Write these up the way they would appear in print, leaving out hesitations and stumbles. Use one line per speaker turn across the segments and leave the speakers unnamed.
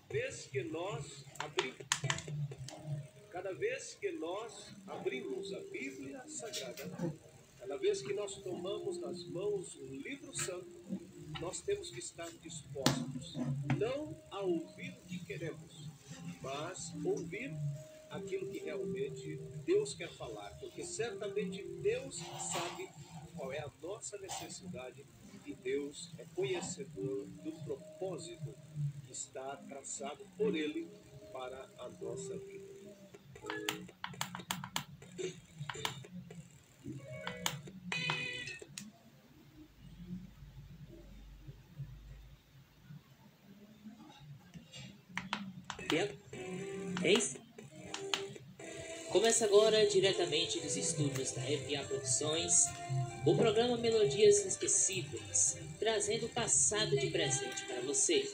Cada vez que nós abrimos a Bíblia Sagrada, cada vez que nós tomamos nas mãos o livro santo, nós temos que estar dispostos não a ouvir o que queremos, mas ouvir aquilo que realmente Deus quer falar, porque certamente Deus sabe qual é a nossa necessidade e Deus é conhecedor do propósito que está traçado por Ele para a nossa vida.
Eis? Começa agora, diretamente dos estúdios da FA Produções, o programa Melodias Inesquecíveis, trazendo o passado de presente para você.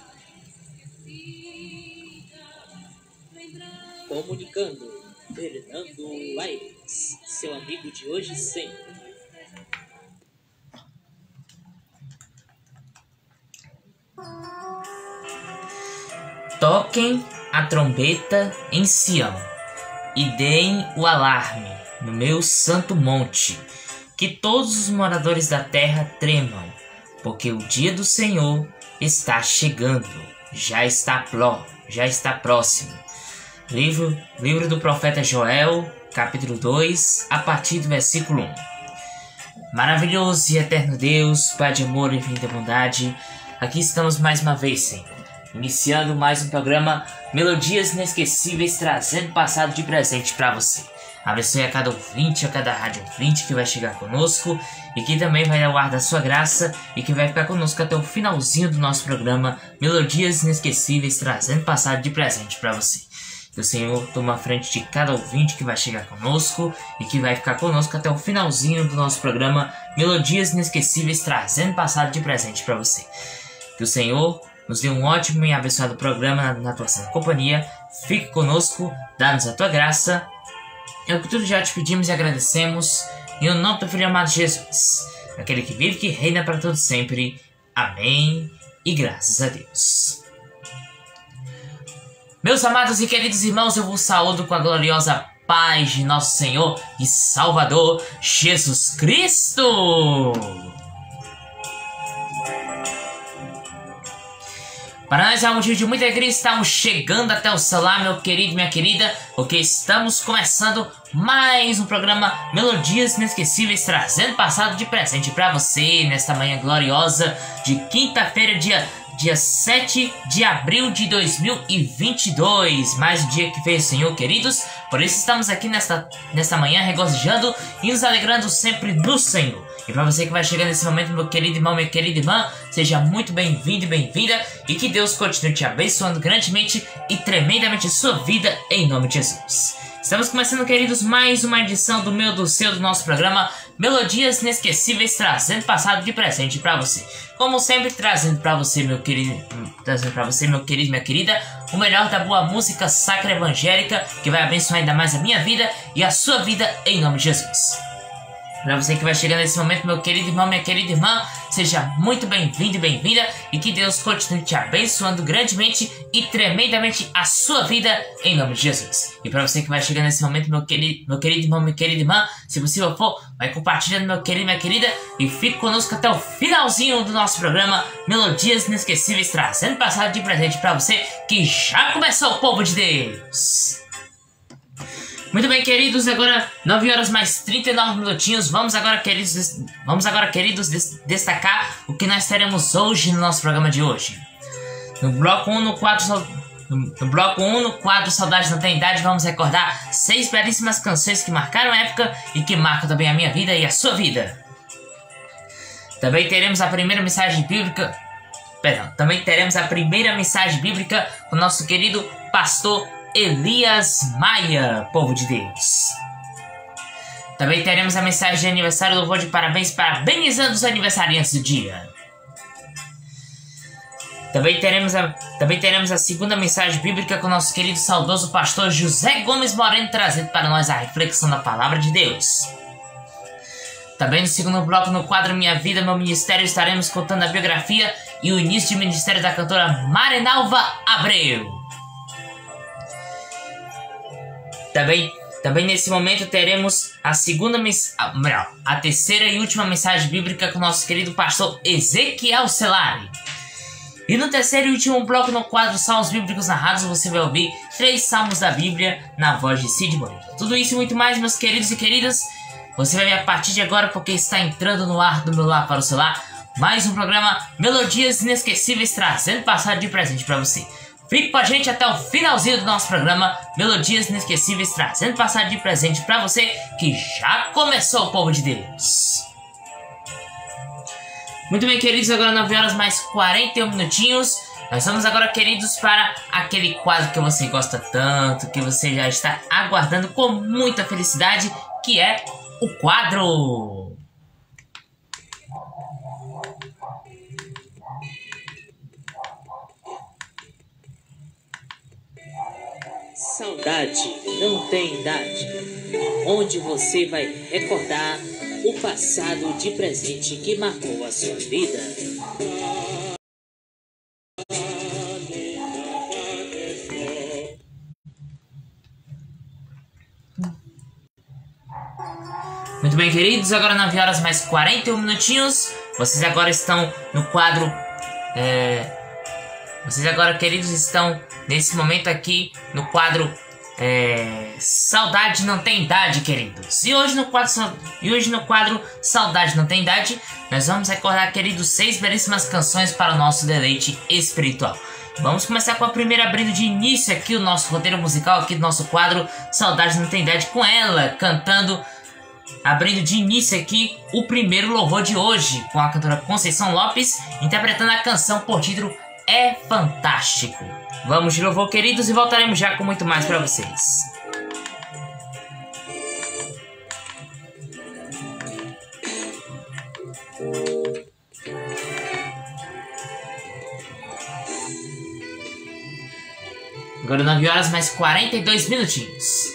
Comunicando, Fernando Aires, seu amigo de hoje e sempre.
Toquem a trombeta em Sião e deem o alarme no meu santo monte, que todos os moradores da terra tremam, porque o dia do Senhor está chegando, já está próximo. Livro do profeta Joel, capítulo 2, a partir do versículo 1. Maravilhoso e eterno Deus, Pai de amor e infinita bondade, aqui estamos mais uma vez, Senhor, iniciando mais um programa Melodias Inesquecíveis, trazendo passado de presente para você. Abençoe a cada ouvinte, a cada rádio ouvinte que vai chegar conosco e que também vai ao ar da sua graça e que vai ficar conosco até o finalzinho do nosso programa Melodias Inesquecíveis, trazendo passado de presente para você. Que o Senhor toma a frente de cada ouvinte que vai chegar conosco e que vai ficar conosco até o finalzinho do nosso programa Melodias Inesquecíveis, trazendo passado de presente para você. Que o Senhor nos dê um ótimo e abençoado programa na tua santa companhia. Fique conosco, dá-nos a tua graça. É o que tudo já te pedimos e agradecemos. Em o nome do Filho amado Jesus, aquele que vive e que reina para todos sempre. Amém. E graças a Deus. Meus amados e queridos irmãos, eu vos saúdo com a gloriosa paz de nosso Senhor e Salvador Jesus Cristo. Para nós é um motivo de muita alegria, estamos chegando até o seu lar, meu querido e minha querida, porque estamos começando mais um programa Melodias Inesquecíveis, trazendo passado de presente para você nesta manhã gloriosa de quinta-feira, dia 7 de abril de 2022, mais um dia que fez o Senhor, queridos. Por isso estamos aqui nesta manhã regozijando e nos alegrando sempre no Senhor. E para você que vai chegando nesse momento, meu querido irmão, minha querida irmã, seja muito bem-vindo e bem-vinda, e que Deus continue te abençoando grandemente e tremendamente a sua vida, em nome de Jesus. Estamos começando, queridos, mais uma edição do meu, do seu, do nosso programa Melodias Inesquecíveis, trazendo passado de presente para você. Como sempre, trazendo para você, meu querido, minha querida, o melhor da boa música sacra evangélica, que vai abençoar ainda mais a minha vida e a sua vida, em nome de Jesus. Para você que vai chegando nesse momento, meu querido irmão, minha querida irmã, seja muito bem-vindo e bem-vinda, e que Deus continue te abençoando grandemente e tremendamente a sua vida, em nome de Jesus. E para você que vai chegando nesse momento, meu querido irmão, minha querida irmã, se possível for, vai compartilhando, meu querido e minha querida, e fique conosco até o finalzinho do nosso programa Melodias Inesquecíveis, trazendo passado de presente para você, que já começou, o povo de Deus. Muito bem, queridos, agora 9 horas mais 39 minutinhos. Vamos agora, queridos, destacar o que nós teremos hoje no nosso programa de hoje. No bloco 1, no quadro Saudades na Eternidade, vamos recordar 6 belíssimas canções que marcaram a época e que marcam também a minha vida e a sua vida. Também teremos a primeira mensagem bíblica com o nosso querido pastor Elias Maia, povo de Deus. Também teremos a mensagem de aniversário, louvor de parabéns, parabenizando os aniversariantes do dia. Também teremos a segunda mensagem bíblica com o nosso querido saudoso pastor José Gomes Moreno, trazendo para nós a reflexão da palavra de Deus. Também no segundo bloco, no quadro Minha Vida, Meu Ministério, estaremos contando a biografia e o início de ministério da cantora Marinalva Abreu. Também nesse momento teremos a terceira e última mensagem bíblica com o nosso querido pastor Ezequiel Celari. E no terceiro e último bloco, no quadro Salmos Bíblicos Narrados, você vai ouvir 3 salmos da Bíblia na voz de Cid Moreira. Tudo isso e muito mais, meus queridos e queridas, você vai ver a partir de agora, porque está entrando no ar do meu lar para o seu lar mais um programa Melodias Inesquecíveis, trazendo passado de presente para você. Fique com a gente até o finalzinho do nosso programa Melodias Inesquecíveis, trazendo passado de presente para você, que já começou, o povo de Deus. Muito bem, queridos, agora 9 horas mais 41 minutinhos. Nós vamos agora, queridos, para aquele quadro que você gosta tanto, que você já está aguardando com muita felicidade, que é o quadro
Saudade não tem idade, onde você vai recordar o passado de presente que marcou a sua vida.
Muito bem, queridos, agora 9 horas mais 41 minutinhos. Vocês agora estão no quadro... Vocês agora, queridos, estão nesse momento aqui no quadro Saudade Não Tem Idade, queridos. E hoje no quadro Saudade Não Tem Idade, nós vamos recordar, queridos, 6 belíssimas canções para o nosso deleite espiritual. Vamos começar com a primeira, abrindo de início aqui o nosso roteiro musical aqui do nosso quadro Saudade Não Tem Idade, com ela cantando, abrindo de início aqui o primeiro louvor de hoje, com a cantora Conceição Lopes, interpretando a canção por título É Fantástico. Vamos de louvor, queridos, e voltaremos já com muito mais para vocês. Agora 9 horas mais 42 minutinhos.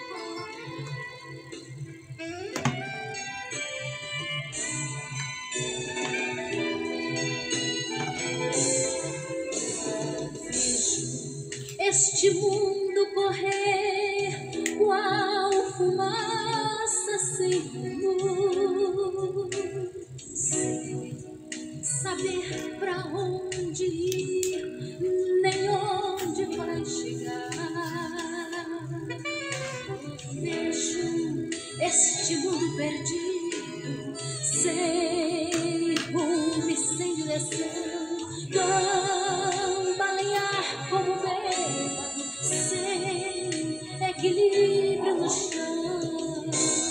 Este mundo correr qual fumaça sem luz, saber pra onde ir, nem onde vai chegar. Vejo este mundo perdido, sem rumo e sem direção, cambalear como bêbado, sem equilíbrio no chão.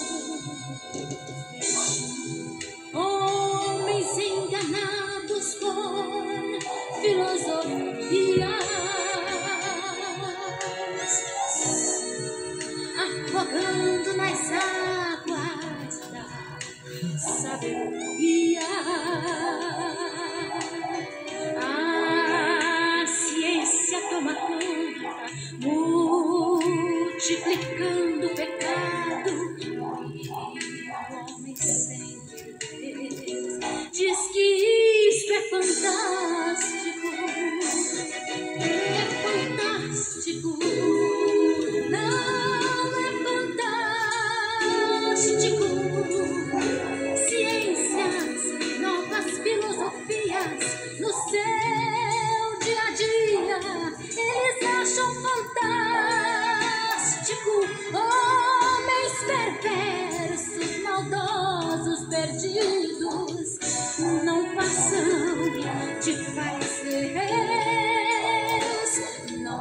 Homens enganados por filosofias, afogando nas águas da sabedoria. A ciência toma conta, multiplicando o pecado, e o homem sem Deus diz que isto é fantástico. É fantástico. Não é fantástico. Ciências, novas filosofias, no seu dia a dia eles acham fantástico. Homens perversos, maldosos, perdidos, não passam de fariseus. Não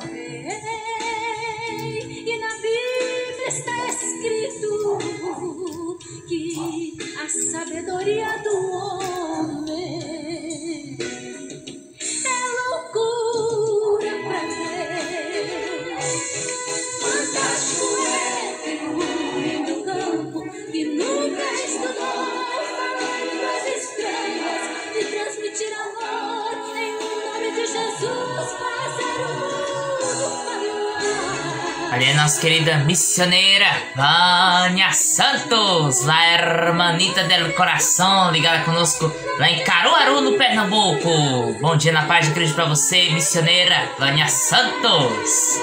veem, e na Bíblia está escrito que a sabedoria do homem é loucura pra Deus. Fantástico é ter um homem do campo que nunca estudou, falando as estrelas e transmitir amor em nome de Jesus, fazer o mundo falar.
Ali é nossa querida missioneira Vânia Santos, a hermanita del coração, ligada conosco lá em Caruaru, no Pernambuco. Bom dia na paz de Cristo pra você, missioneira Vânia Santos.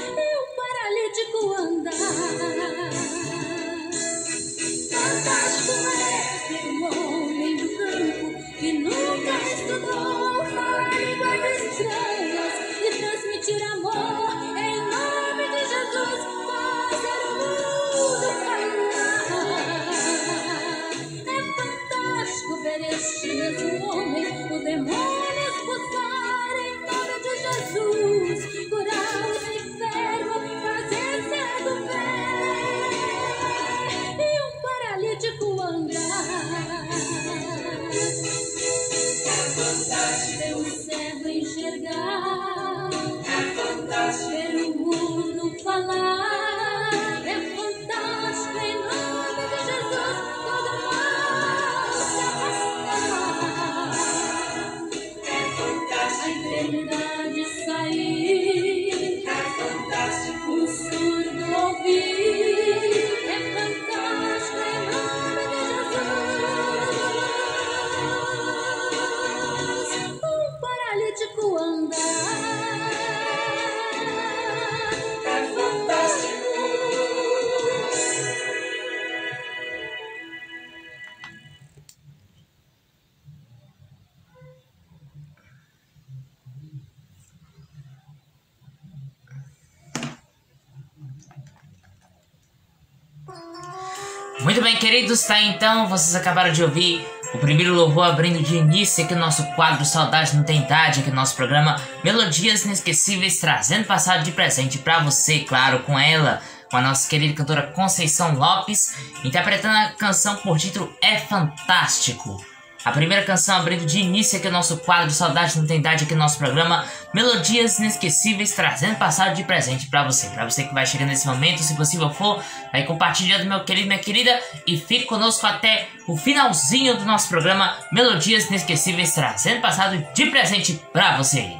Muito bem, queridos, tá então, vocês acabaram de ouvir o primeiro louvor abrindo de início aqui no nosso quadro Saudade Não Tem Idade, aqui no nosso programa Melodias Inesquecíveis, trazendo passado de presente pra você, claro, com ela, com a nossa querida cantora Conceição Lopes, interpretando a canção por título É Fantástico. A primeira canção abrindo de início aqui no nosso quadro Saudade Não Tem Idade, aqui no nosso programa Melodias Inesquecíveis, trazendo passado de presente pra você. Pra você que vai chegando nesse momento, se possível for, vai compartilhando, meu querido, minha querida, e fique conosco até o finalzinho do nosso programa Melodias Inesquecíveis, trazendo passado de presente pra você.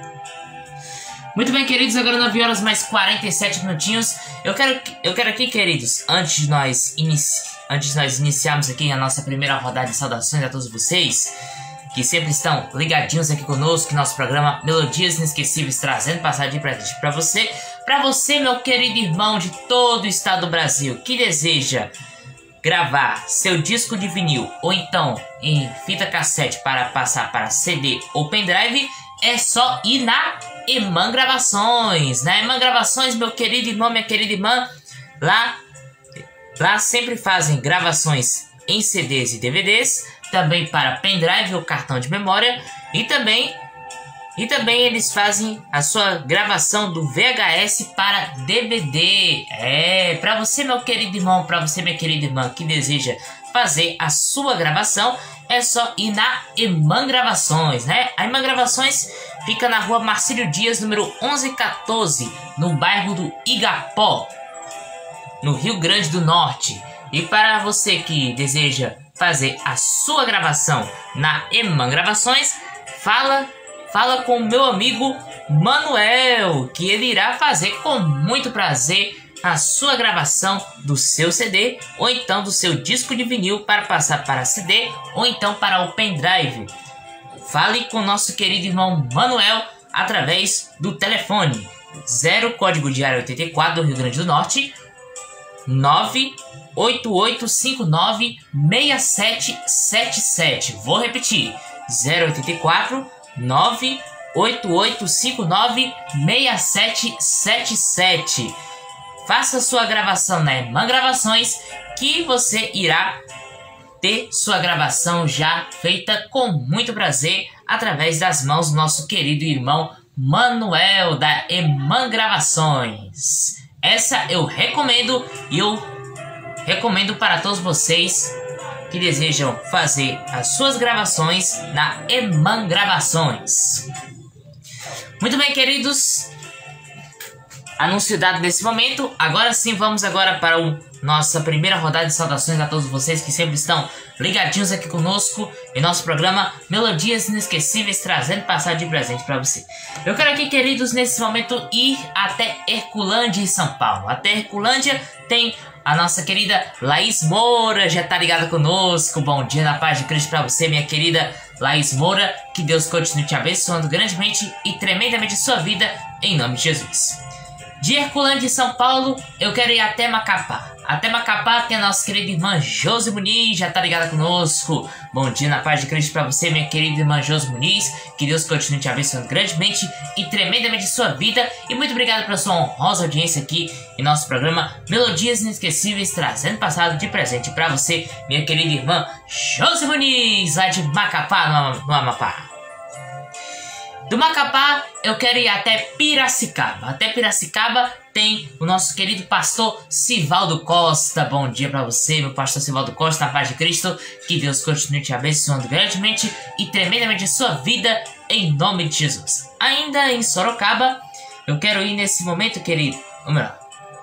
Muito bem, queridos, agora 9 horas mais 47 minutinhos. Eu quero aqui, queridos, antes de nós iniciarmos aqui a nossa primeira rodada de saudações a todos vocês que sempre estão ligadinhos aqui conosco no nosso programa Melodias Inesquecíveis, trazendo passagem de presente para você, meu querido irmão de todo o estado do Brasil, que deseja gravar seu disco de vinil ou então em fita cassete para passar para CD ou pendrive, é só ir na EMAN Gravações. Na EMAN Gravações, meu querido irmão, minha querida irmã, lá sempre fazem gravações em CDs e DVDs, também para pendrive ou cartão de memória, e também eles fazem a sua gravação do VHS para DVD. Para você, meu querido irmão, para você, minha querida irmã, que deseja fazer a sua gravação, é só ir na EMAN Gravações, né? A EMAN Gravações fica na rua Marcílio Dias, número 1114, no bairro do Igapó, no Rio Grande do Norte. E para você que deseja fazer a sua gravação na EMAN Gravações, fala com o meu amigo Manuel, que ele irá fazer com muito prazer a sua gravação do seu CD ou então do seu disco de vinil para passar para CD ou então para o pendrive. Fale com o nosso querido irmão Manuel através do telefone 0 código de área 84 do Rio Grande do Norte 988596777. Vou repetir: 084 988596777. Faça sua gravação na EMAN Gravações, que você irá ter sua gravação já feita com muito prazer através das mãos do nosso querido irmão Manuel da EMAN Gravações. Essa eu recomendo, e eu recomendo para todos vocês que desejam fazer as suas gravações na EMAN Gravações. Muito bem, queridos. anúncio dado nesse momento. Agora sim, vamos agora para nossa primeira rodada de saudações a todos vocês que sempre estão ligadinhos aqui conosco em nosso programa Melodias Inesquecíveis, trazendo passado de presente para você. Eu quero aqui, queridos, nesse momento ir até Herculândia, em São Paulo. Até Herculândia tem a nossa querida Laís Moura, já tá ligada conosco. Bom dia, na paz de Cristo para você, minha querida Laís Moura. Que Deus continue te abençoando grandemente e tremendamente sua vida, em nome de Jesus. De Herculândia, em São Paulo, eu quero ir até Macapá. Até Macapá tem a nossa querida irmã Josi Muniz, já tá ligada conosco. Bom dia, na paz de Cristo para você, minha querida irmã Josi Muniz. Que Deus continue te abençoando grandemente e tremendamente sua vida. E muito obrigado pela sua honrosa audiência aqui em nosso programa Melodias Inesquecíveis, trazendo passado de presente para você, minha querida irmã Josi Muniz, lá de Macapá, no Amapá. Do Macapá, eu quero ir até Piracicaba. Até Piracicaba tem o nosso querido pastor Sivaldo Costa. Bom dia para você, meu pastor Sivaldo Costa, na paz de Cristo. Que Deus continue te abençoando grandemente e tremendamente a sua vida, em nome de Jesus. Ainda em Sorocaba, eu quero ir nesse momento, querido. Ou melhor,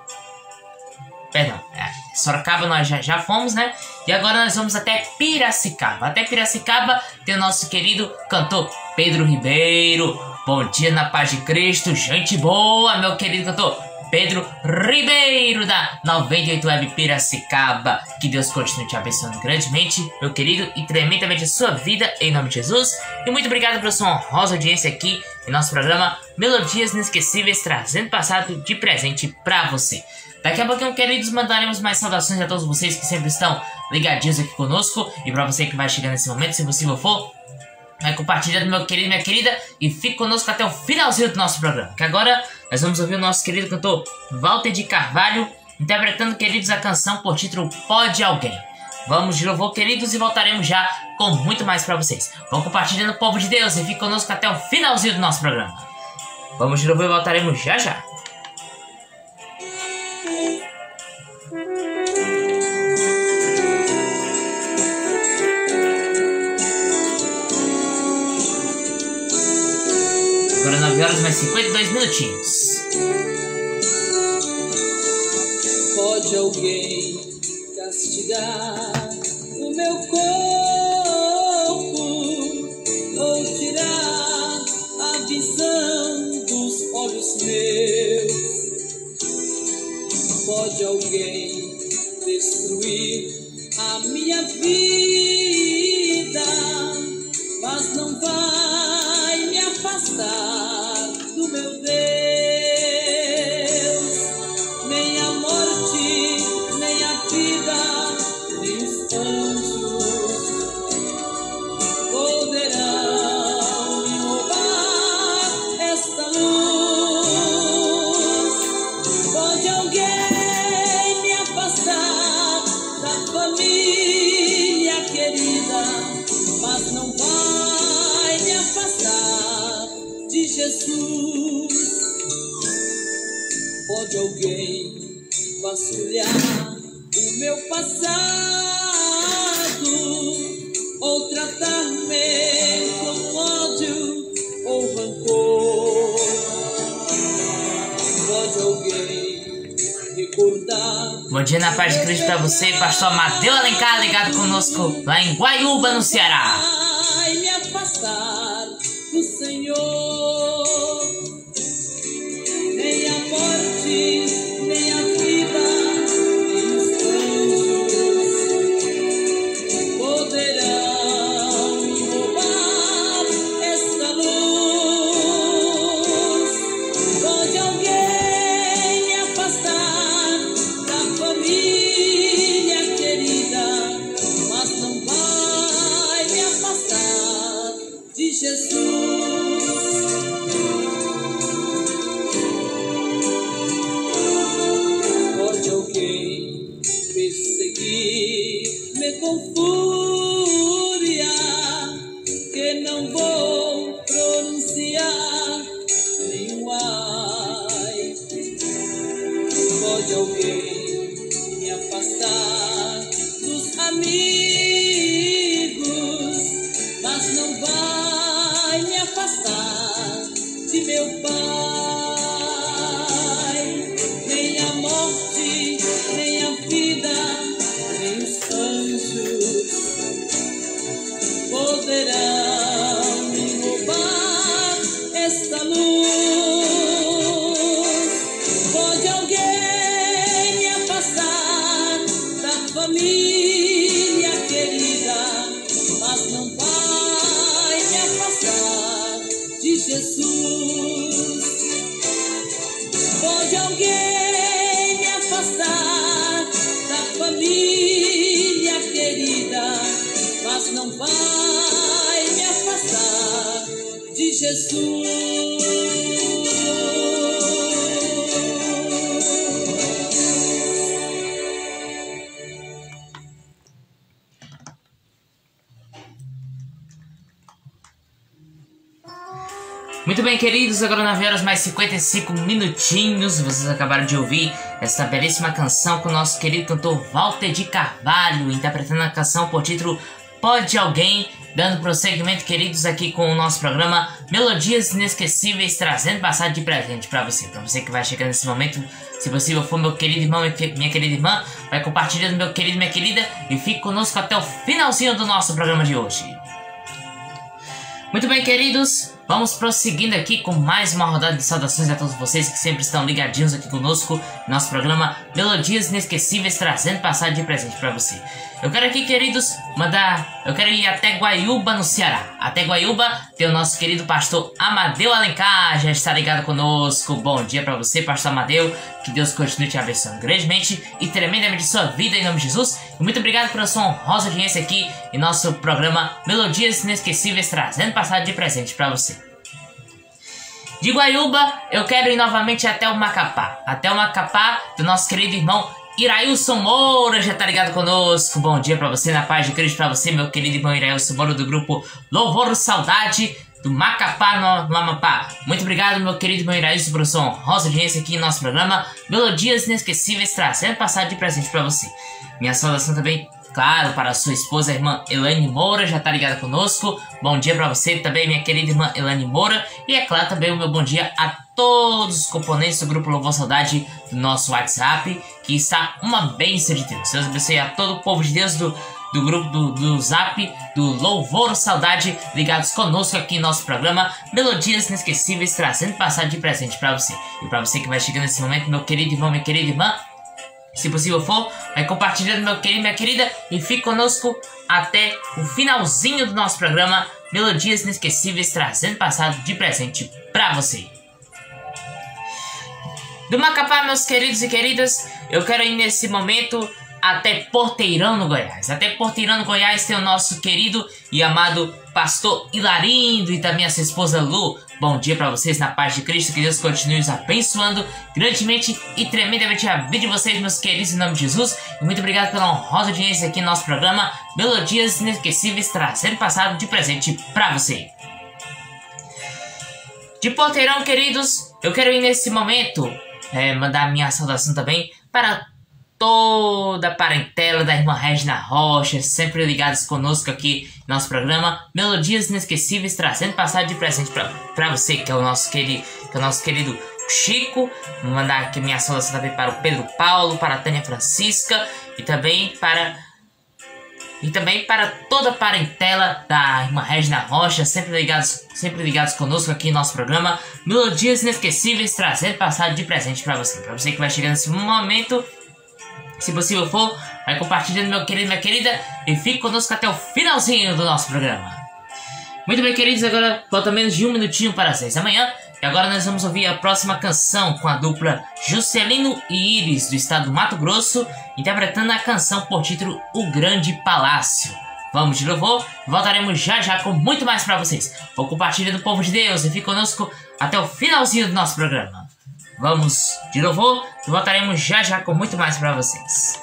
perdão, Sorocaba nós já fomos, né? E agora nós vamos até Piracicaba. Até Piracicaba tem o nosso querido cantor Pedro Ribeiro. Bom dia, na paz de Cristo, gente boa, meu querido cantor Pedro Ribeiro, da 98 Web Piracicaba. Que Deus continue te abençoando grandemente, meu querido, e tremendamente a sua vida, em nome de Jesus. E muito obrigado pela sua honrosa audiência aqui em nosso programa Melodias Inesquecíveis, trazendo passado de presente pra você. Daqui a pouquinho, queridos, mandaremos mais saudações a todos vocês que sempre estão ligadinhos aqui conosco. E pra você que vai chegar nesse momento, se possível for, vai compartilhando, meu querido e minha querida, e fique conosco até o finalzinho do nosso programa. Que agora nós vamos ouvir o nosso querido cantor Walter de Carvalho interpretando, queridos, a canção por título Pode Alguém. Vamos de louvor, queridos, e voltaremos já com muito mais pra vocês. Vão compartilhando, povo de Deus, e fique conosco até o finalzinho do nosso programa. Vamos de louvor e voltaremos já já. Agora 9 horas mais 52 minutinhos.
Pode alguém castigar o meu corpo ou tirar a visão dos olhos meus? Pode alguém destruir a minha vida, mas não vai me afastar do meu Deus. Nem a morte, nem a vida, nem os anjos poderão me roubar esta luz. Pode alguém me afastar da família querida, mas não vai me afastar de Jesus. Pode alguém vasculhar o meu passado ou tratar-me com ódio ou rancor? Pode alguém recordar?
Bom dia, na paz de Cristo pra você, pastor Amadeu Alencar, ligado conosco lá em Guaiúba, no Ceará.
Vai me afastar do Senhor. Nem a morte, nem a vida, nem os anjos poderão me roubar esta luz. Pode alguém me afastar da família querida, mas não vai me afastar de Jesus. Pode alguém perseguir-me com fúria, que não vou pronunciar nenhum ai. Pode alguém me afastar dos amigos, mas não vai me afastar de meu Pai. Pode alguém me afastar da família querida, mas não vai me afastar de Jesus. Pode alguém me afastar da família querida, mas não vai me afastar de Jesus.
Muito bem, queridos, agora 9 horas mais 55 minutinhos. Vocês acabaram de ouvir esta belíssima canção com o nosso querido cantor Walter de Carvalho, interpretando a canção por título Pode Alguém, dando prosseguimento, queridos, aqui com o nosso programa Melodias Inesquecíveis, trazendo passado de presente para você que vai chegar nesse momento. Se possível for meu querido irmão e minha querida irmã, vai compartilhando, meu querido e minha querida, e fique conosco até o finalzinho do nosso programa de hoje. Muito bem, queridos, vamos prosseguindo aqui com mais uma rodada de saudações a todos vocês que sempre estão ligadinhos aqui conosco no nosso programa Melodias Inesquecíveis, trazendo passado de presente para você. Eu quero aqui, queridos, eu quero ir até Guaiúba, no Ceará. Até Guaiúba tem o nosso querido pastor Amadeu Alencar, já está ligado conosco. Bom dia para você, pastor Amadeu, que Deus continue te abençoando grandemente e tremendamente sua vida em nome de Jesus. E muito obrigado pela sua honrosa audiência aqui em nosso programa Melodias Inesquecíveis, trazendo passado de presente para você. De Guaiúba, eu quero ir novamente até o Macapá. Até o Macapá do nosso querido irmão Irailson Moura, já tá ligado conosco. Bom dia pra você, na paz de Cristo pra você, meu querido irmão Irailson Moura, do grupo Louvor Saudade, do Macapá, no Amapá. Muito obrigado, meu querido irmão Irailson, por sua honrosa audiência aqui em nosso programa Melodias Inesquecíveis, trazendo passado de presente pra você. Minha saudação também, claro, para a sua esposa, a irmã Elaine Moura, já tá ligada conosco. Bom dia pra você também, minha querida irmã Elaine Moura. E é claro também o meu bom dia a todos os componentes do grupo Louvor Saudade do nosso WhatsApp, que está uma bênção de Deus. Deus abençoe a todo o povo de Deus do grupo do Zap, do Louvor Saudade, ligados conosco aqui em nosso programa Melodias Inesquecíveis, trazendo passado de presente pra você. E pra você que vai chegando nesse momento, meu querido irmão, minha querida irmã, se possível for, vai compartilhando, meu querido, minha querida, e fique conosco até o finalzinho do nosso programa Melodias Inesquecíveis, trazendo passado de presente pra você. Do Macapá, meus queridos e queridas, eu quero ir nesse momento até Porteirão, no Goiás. Até Porteirão, no Goiás, tem o nosso querido e amado pastor Hilarindo e também a sua esposa Lu. Bom dia para vocês, na paz de Cristo, que Deus continue os abençoando grandemente e tremendamente a vida de vocês, meus queridos, em nome de Jesus. E muito obrigado pela honrosa audiência aqui no nosso programa Melodias Inesquecíveis, trazendo passado de presente para você. De Porteirão, queridos, eu quero ir nesse momento mandar minha saudação também para toda a parentela da irmã Regina Rocha, sempre ligados conosco aqui no nosso programa Melodias Inesquecíveis, trazendo passado de presente para você, que é o nosso querido Chico. Vou mandar aqui minha saudação também para o Pedro Paulo, para a Tânia Francisca e também para toda a parentela da irmã Regina Rocha, sempre ligados conosco aqui no nosso programa Melodias Inesquecíveis, trazendo passado de presente para você. Para você que vai chegando nesse momento, se possível for, vai compartilhando, meu querido e minha querida, e fique conosco até o finalzinho do nosso programa. Muito bem, queridos, agora falta menos de um minutinho para as 6 da manhã. E agora nós vamos ouvir a próxima canção com a dupla Juscelino e Iris, do estado do Mato Grosso, interpretando a canção por título O Grande Palácio. Vamos de louvor, voltaremos já já com muito mais para vocês. Vou compartilhar do povo de Deus e fique conosco até o finalzinho do nosso programa. Vamos de louvor e voltaremos já já com muito mais para vocês.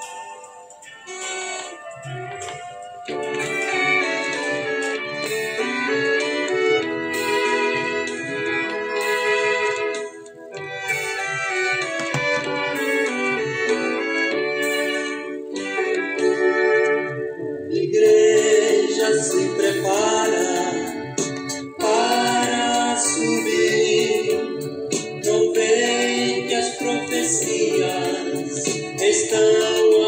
Se prepara para subir, não vê que as profecias estão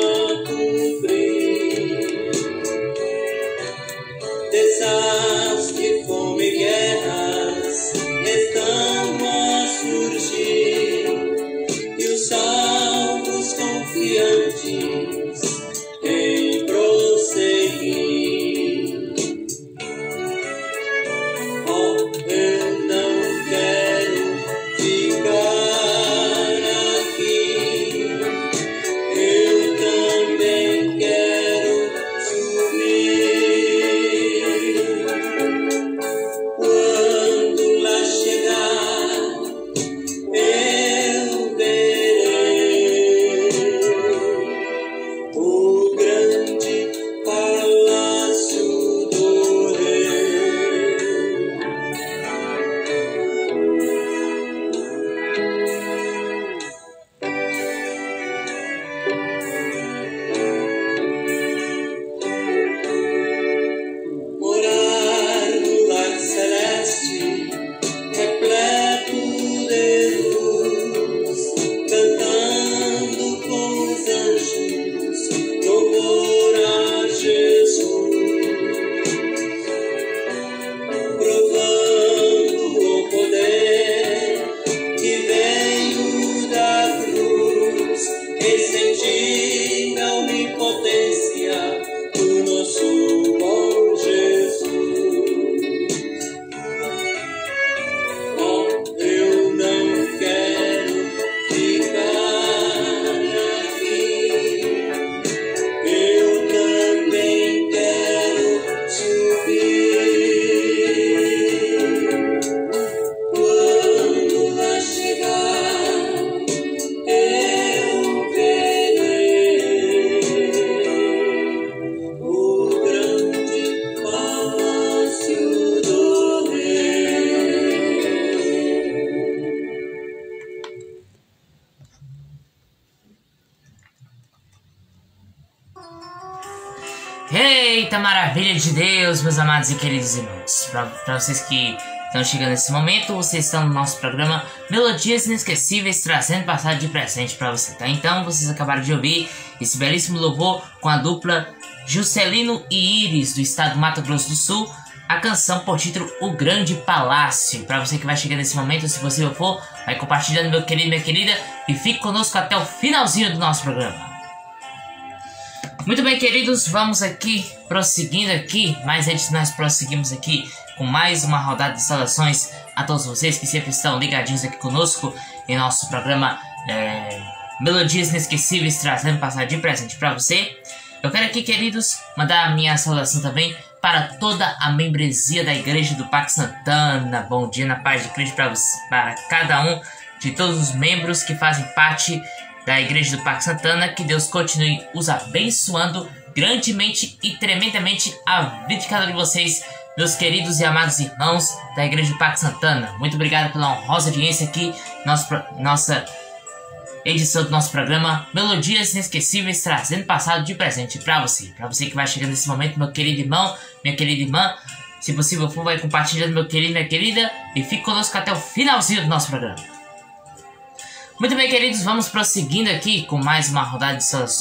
Eita maravilha de Deus, meus amados e queridos irmãos. Para vocês que estão chegando nesse momento, vocês estão no nosso programa Melodias Inesquecíveis, trazendo passado de presente para você, tá? Então vocês acabaram de ouvir esse belíssimo louvor com a dupla Juscelino e Iris, do estado do Mato Grosso do Sul, a canção por título O Grande Palácio. Para você que vai chegando nesse momento, se possível for, vai compartilhando, meu querido, minha querida, e fique conosco até o finalzinho do nosso programa. Muito bem, queridos, vamos aqui, prosseguindo aqui, mas antes nós prosseguimos aqui com mais uma rodada de saudações a todos vocês que sempre estão ligadinhos aqui conosco em nosso programa Melodias Inesquecíveis, trazendo passagem de presente para você. Eu quero aqui, queridos, mandar a minha saudação também para toda a membresia da Igreja do Parque Santana. Bom dia na paz de Cristo para cada um de todos os membros que fazem parte da Igreja do Parque Santana. Que Deus continue os abençoando grandemente e tremendamente a vida de cada um de vocês, meus queridos e amados irmãos da Igreja do Parque Santana. Muito obrigado pela honrosa audiência aqui, nossa edição do nosso programa Melodias Inesquecíveis, trazendo passado de presente para você. Para você que vai chegando nesse momento, meu querido irmão, minha querida irmã, se possível for, vai compartilhando, meu querido, minha querida, e fique conosco até o finalzinho do nosso programa. Muito bem, queridos, vamos prosseguindo aqui com mais uma rodada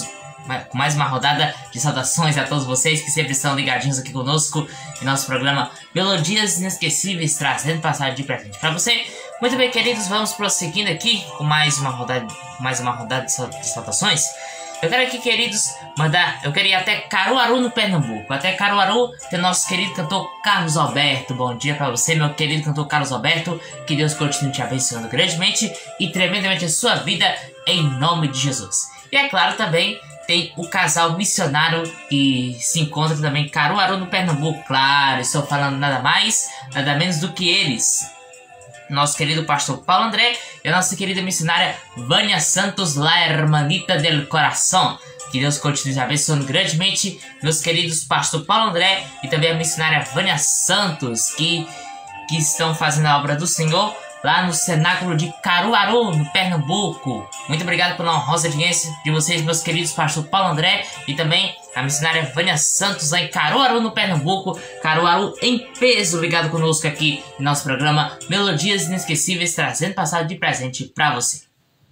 de saudações a todos vocês que sempre estão ligadinhos aqui conosco em nosso programa Melodias Inesquecíveis, trazendo passagem de presente para você. Muito bem, queridos, vamos prosseguindo aqui com mais uma rodada de saudações. Eu quero aqui, queridos, eu queria ir até Caruaru, no Pernambuco. Até Caruaru tem nosso querido cantor Carlos Alberto. Bom dia para você, meu querido cantor Carlos Alberto. Que Deus continue te abençoando grandemente e tremendamente a sua vida, em nome de Jesus. E é claro, também tem o casal missionário que se encontra também em Caruaru, no Pernambuco. Claro, estou falando nada mais, nada menos do que eles. Nosso querido pastor Paulo André e a nossa querida missionária Vânia Santos, la hermanita del coração. Que Deus continue te abençoando grandemente, meus queridos pastor Paulo André e também a missionária Vânia Santos, que estão fazendo a obra do Senhor lá no cenáculo de Caruaru, no Pernambuco. Muito obrigado pela honrosa audiência de vocês, meus queridos pastor Paulo André e também a missionária Vânia Santos, lá em Caruaru, no Pernambuco. Caruaru em peso, ligado conosco aqui no nosso programa Melodias Inesquecíveis, trazendo passado de presente para você.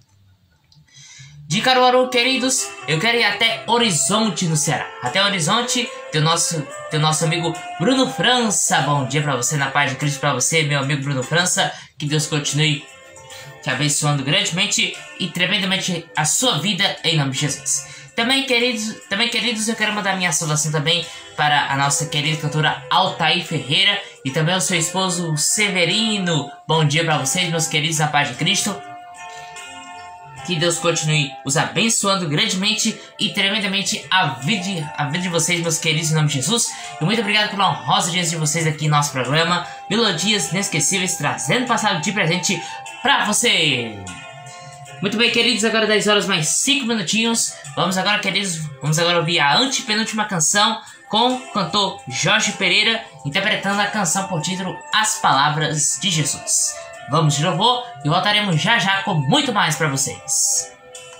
De Caruaru, queridos, eu quero ir até Horizonte, no Ceará. Até Horizonte, tem o nosso amigo Bruno França. Bom dia para você, na paz de Cristo para você, meu amigo Bruno França. Que Deus continue te abençoando grandemente e tremendamente a sua vida, em nome de Jesus. Também, queridos, eu quero mandar minha saudação também para a nossa querida cantora Altair Ferreira e também o seu esposo Severino. Bom dia para vocês, meus queridos, na paz de Cristo. Que Deus continue os abençoando grandemente e tremendamente a vida de vocês, meus queridos, em nome de Jesus. E muito obrigado pela honrosa audiência de vocês aqui no nosso programa Melodias Inesquecíveis, trazendo passado de presente para você. Muito bem, queridos, agora 10 horas mais 5 minutinhos. Vamos agora, queridos, ouvir a antepenúltima canção com o cantor Jorge Pereira, interpretando a canção por título As Palavras de Jesus. Vamos de louvor e voltaremos já já com muito mais para vocês.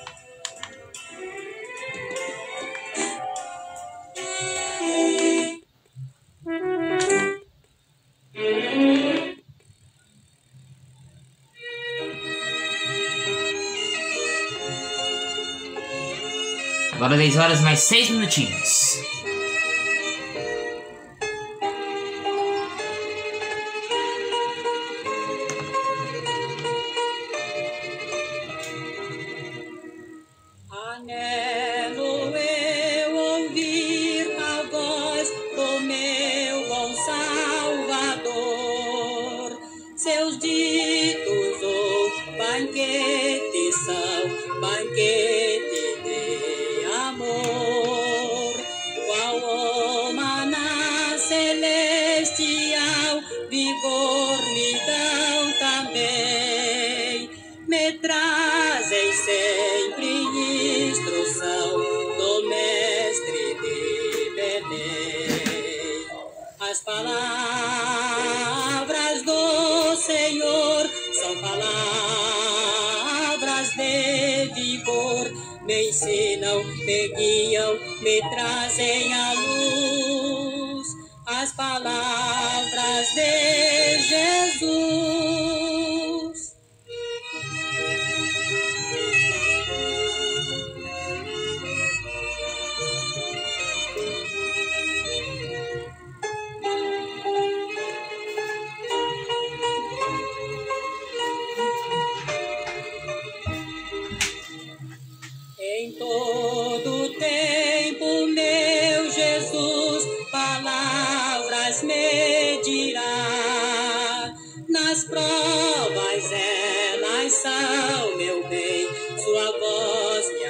Agora 10 horas mais 6 minutinhos.
Anelo eu ouvir a voz do meu bom Salvador. Seus ditos ou banquetes são banquete de amor. Qual maná celestial vigor me dão também. Me trazem sempre instrução do mestre de Belém. As palavras do Senhor são palavras me ensinam, me guiam, me trazem à luz as palavras de Jesus. Em todo tempo, meu Jesus, palavras me dirá. Nas provas elas são meu bem, sua voz me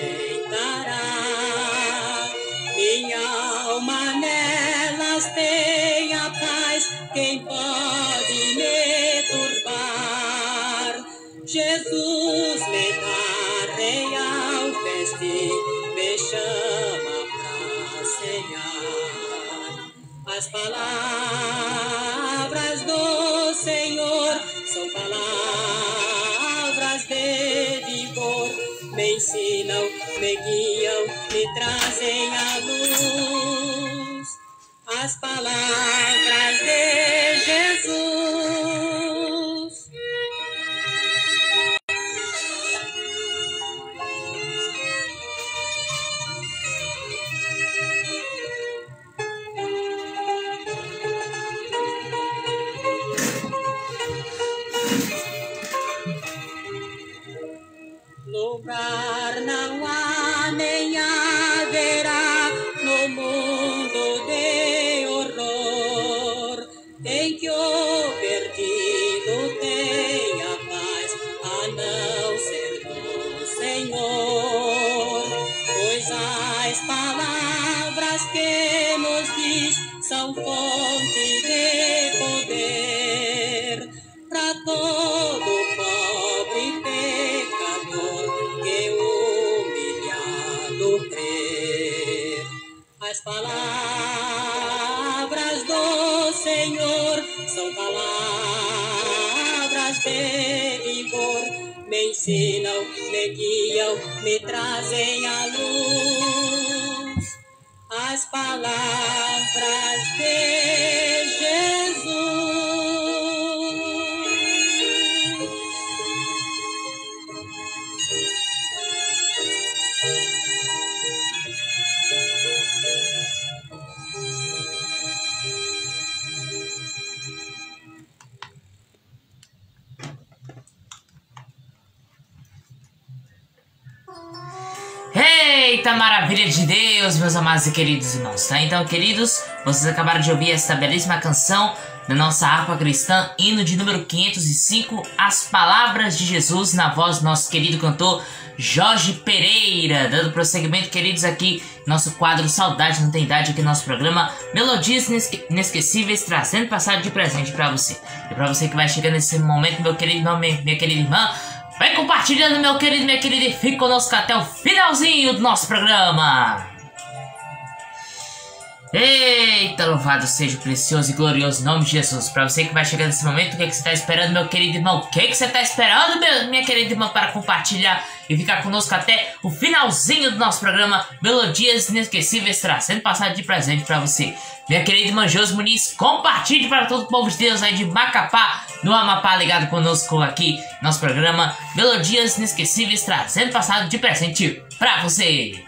alentará. Minha alma nelas tem a paz, quem pode me turbar? Jesus me dá real feste, me chama pra cear. As palavras do Senhor são palavras de vigor, me ensinam, me guiam, me trazem à luz as palavras de Jesus. Lugar não há nem haverá no mundo de horror em que o perdido tenha paz, a não ser do Senhor. Pois as palavras que nos diz são fonte de poder para todo pobre pecador que humilhado crer. As palavras do Senhor são palavras de vigor, me ensinam, me guiam, me trazem à luz as palavras de Jesus.
Eita maravilha de Deus, meus amados e queridos irmãos, tá? Então, queridos, vocês acabaram de ouvir esta belíssima canção da nossa harpa cristã, hino de número 505, As Palavras de Jesus, na voz do nosso querido cantor Jorge Pereira, dando prosseguimento, queridos, aqui nosso quadro Saudade Não Tem Idade, aqui no nosso programa Melodias Inesquecíveis, trazendo passado de presente pra você. E pra você que vai chegando nesse momento, meu querido irmão, minha querida irmã, vai compartilhando, meu querido, minha querida, e fique conosco até o finalzinho do nosso programa. Eita, louvado seja o precioso e glorioso nome de Jesus. Pra você que vai chegando nesse momento, o que você tá esperando, meu querido irmão? O que você tá esperando, minha querida irmã, para compartilhar e ficar conosco até o finalzinho do nosso programa Melodias Inesquecíveis, trazendo passado de presente pra você. Minha querida irmã Josi Muniz, compartilhe para todo o povo de Deus aí de Macapá, no Amapá, ligado conosco aqui no nosso programa Melodias Inesquecíveis, trazendo passado de presente pra você.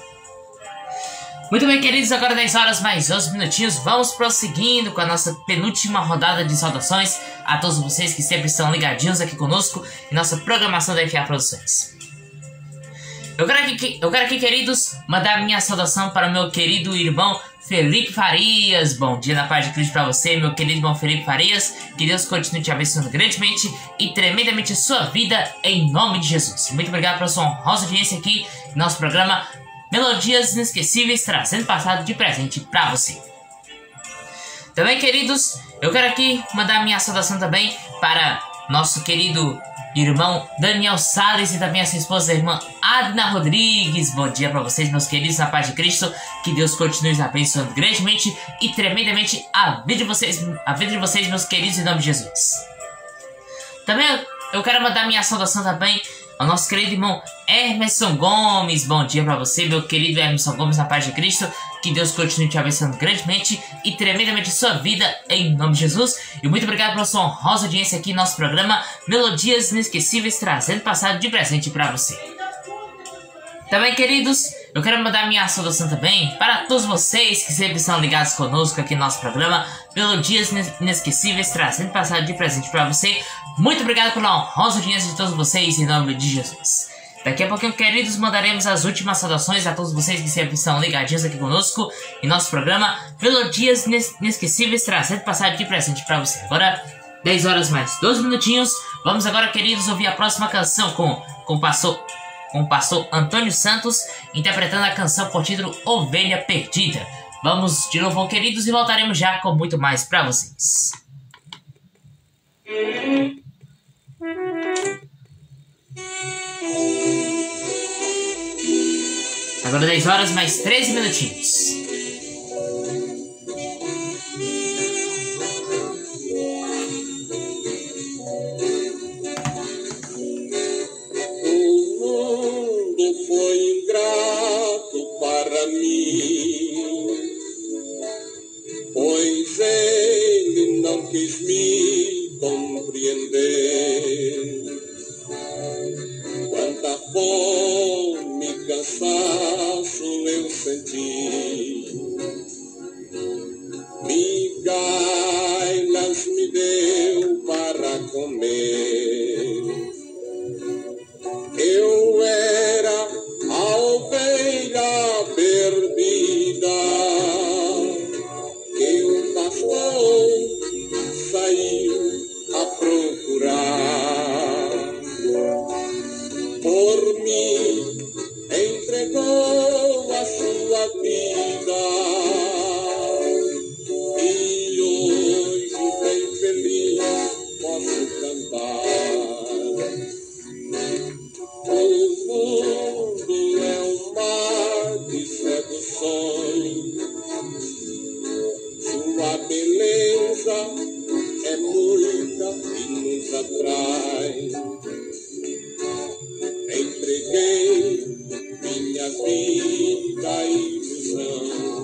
Muito bem, queridos, agora 10 horas mais 11 minutinhos, vamos prosseguindo com a nossa penúltima rodada de saudações a todos vocês que sempre estão ligadinhos aqui conosco em nossa programação da FA Produções. Eu quero aqui, queridos, mandar minha saudação para o meu querido irmão Felipe Farias. Bom dia na paz de Cristo para você, meu querido irmão Felipe Farias. Que Deus continue te abençoando grandemente e tremendamente a sua vida, em nome de Jesus. Muito obrigado pela sua honrosa audiência aqui no nosso programa Melodias Inesquecíveis, trazendo passado de presente para você. Também, queridos, eu quero aqui mandar minha saudação também para nosso querido irmão Daniel Salles e também a sua esposa, a irmã Adna Rodrigues. Bom dia para vocês, meus queridos, na paz de Cristo. Que Deus continue os abençoando grandemente e tremendamente a vida de vocês, meus queridos, em nome de Jesus. Também eu quero mandar minha saudação também ao nosso querido irmão Emerson Gomes. Bom dia para você, meu querido Emerson Gomes, na paz de Cristo. Que Deus continue te abençoando grandemente e tremendamente sua vida, em nome de Jesus. E muito obrigado pela sua honrosa audiência aqui no nosso programa Melodias Inesquecíveis, trazendo passado de presente para você. Também, queridos, eu quero mandar minha saudação também para todos vocês que sempre estão ligados conosco aqui no nosso programa Melodias Inesquecíveis, trazendo passado de presente para você. Muito obrigado pela honrosa audiência de todos vocês, em nome de Jesus. Daqui a pouquinho, queridos, mandaremos as últimas saudações a todos vocês que sempre estão ligadinhos aqui conosco em nosso programa Melodias Inesquecíveis, trazendo passado de presente para você. Agora, 10 horas mais 12 minutinhos. Vamos agora, queridos, ouvir a próxima canção com o pastor Antônio Santos, interpretando a canção por título Ovelha Perdida. Vamos de novo, queridos, e voltaremos já com muito mais para vocês. Agora 10 horas mais 13 minutinhos.
Foi ingrato para mim, pois ele não quis me compreender. Quanta fome e cansaço eu senti, migalhas me deu para comer. Eu era a ovelha perdida que o pastor saiu a procurar. Por mim entregou a sua vida e hoje bem feliz posso cantar. O mundo é um mar de seduções, sua beleza é muita e nos atrai. Entreguei minha vida à ilusão,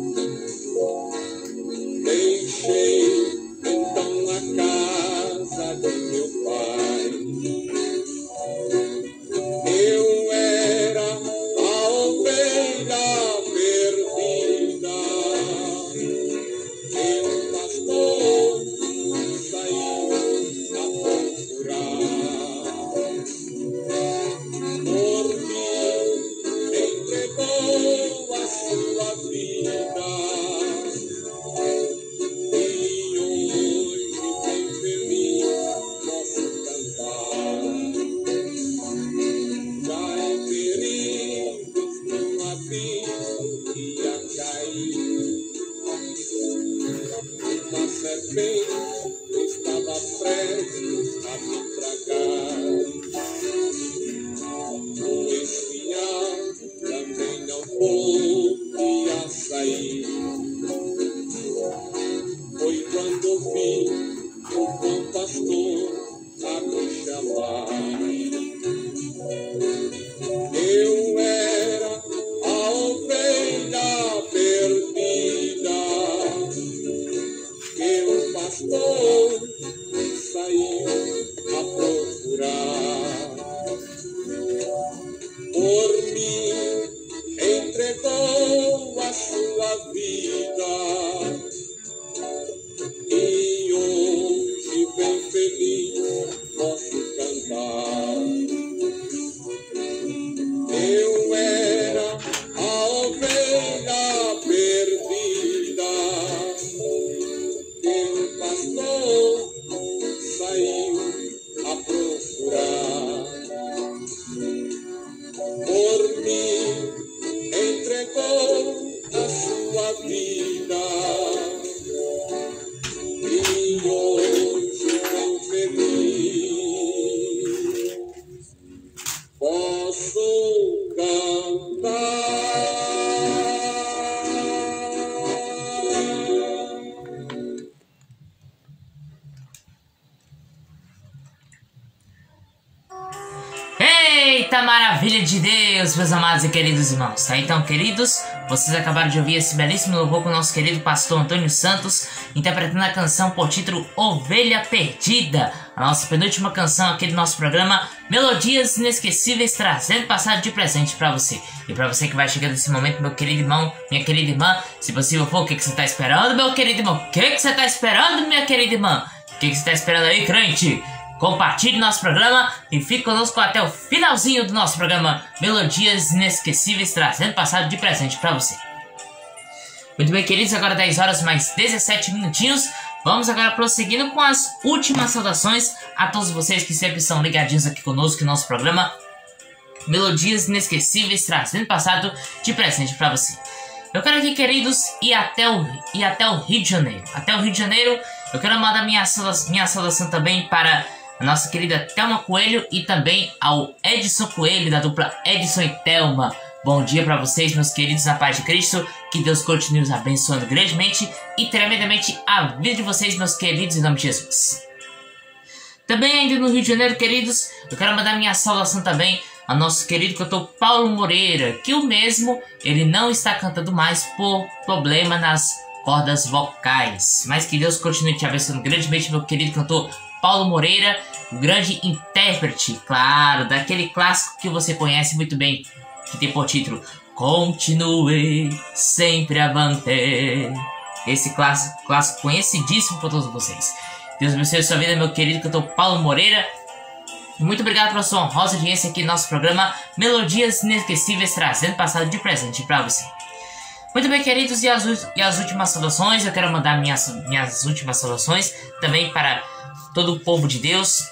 deixei então a casa de meu pai. Eu era a ovelha perdida que o pastor saiu a procurar. Por mim entregou a sua vida e hoje bem feliz posso cantar. Já em perigos num abismo ia cair, uma serpente estava prestes a me tragar. O espinhal também não podia sair. Foi quando vi o bom pastor a me chamar. Eu era a ovelha perdida que o pastor saiu a procurar. Por mim entregou a sua vida e hoje bem feliz posso cantar.
Eita maravilha de Deus, meus amados e queridos irmãos. Tá, então, queridos, vocês acabaram de ouvir esse belíssimo louvor com o nosso querido pastor Antônio Santos, interpretando a canção por título Ovelha Perdida, a nossa penúltima canção aqui do nosso programa Melodias Inesquecíveis, trazendo passado de presente pra você. E pra você que vai chegando nesse momento, meu querido irmão, minha querida irmã, se possível for, o que você tá esperando, meu querido irmão? O que você tá esperando, minha querida irmã? O que você tá esperando aí, crente? Compartilhe nosso programa e fique conosco até o finalzinho do nosso programa Melodias Inesquecíveis, trazendo passado de presente para você. Muito bem, queridos, agora 10 horas mais 17 minutinhos. Vamos agora prosseguindo com as últimas saudações a todos vocês que sempre são ligadinhos aqui conosco no nosso programa Melodias Inesquecíveis, trazendo passado de presente para você. Eu quero aqui, queridos, ir até o Rio de Janeiro. Até o Rio de Janeiro, eu quero mandar minha saudação também para a nossa querida Thelma Coelho e também ao Edson Coelho, da dupla Edson e Thelma. Bom dia para vocês, meus queridos, na paz de Cristo. Que Deus continue os abençoando grandemente e tremendamente a vida de vocês, meus queridos, em nome de Jesus. Também ainda no Rio de Janeiro, queridos, eu quero mandar minha saudação também ao nosso querido cantor Paulo Moreira, que o mesmo, ele não está cantando mais por problema nas cordas vocais. Mas que Deus continue te abençoando grandemente, meu querido cantor Paulo Moreira, o grande intérprete, claro, daquele clássico que você conhece muito bem, que tem por título Continue Sempre Avante. Esse clássico conhecidíssimo por todos vocês. Deus abençoe a sua vida, meu querido cantor Paulo Moreira. Muito obrigado pela sua honrosa audiência aqui no nosso programa Melodias Inesquecíveis, trazendo passado de presente para você. Muito bem, queridos, e as últimas saudações, eu quero mandar minhas últimas saudações também para todo o povo de Deus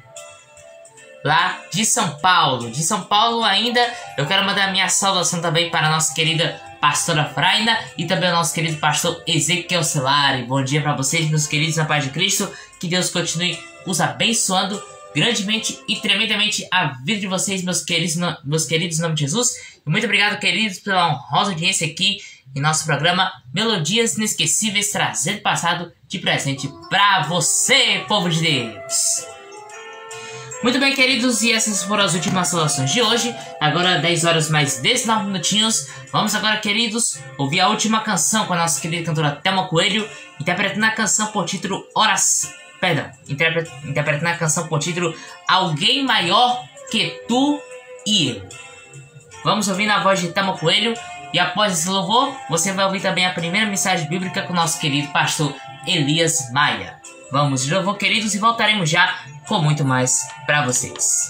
lá de São Paulo. De São Paulo ainda, eu quero mandar minha saudação também para a nossa querida pastora Fraina e também o nosso querido pastor Ezequiel Celari. Bom dia para vocês, meus queridos, na paz de Cristo. Que Deus continue os abençoando grandemente e tremendamente a vida de vocês, meus queridos, em nome de Jesus. E muito obrigado, queridos, pela honrosa audiência aqui em nosso programa Melodias Inesquecíveis, trazendo passado de presente para você, povo de Deus. Muito bem, queridos, e essas foram as últimas saudações de hoje. Agora 10 horas mais 19 minutinhos. Vamos agora, queridos, ouvir a última canção com a nossa querida cantora Thelma Coelho, interpretando a canção por título interpretando a canção por título Alguém Maior Que Tu e Eu. Vamos ouvir na voz de Thelma Coelho. E após esse louvor, você vai ouvir também a primeira mensagem bíblica com o nosso querido pastor Elias Maia. Vamos de louvor, queridos, e voltaremos já com muito mais para vocês.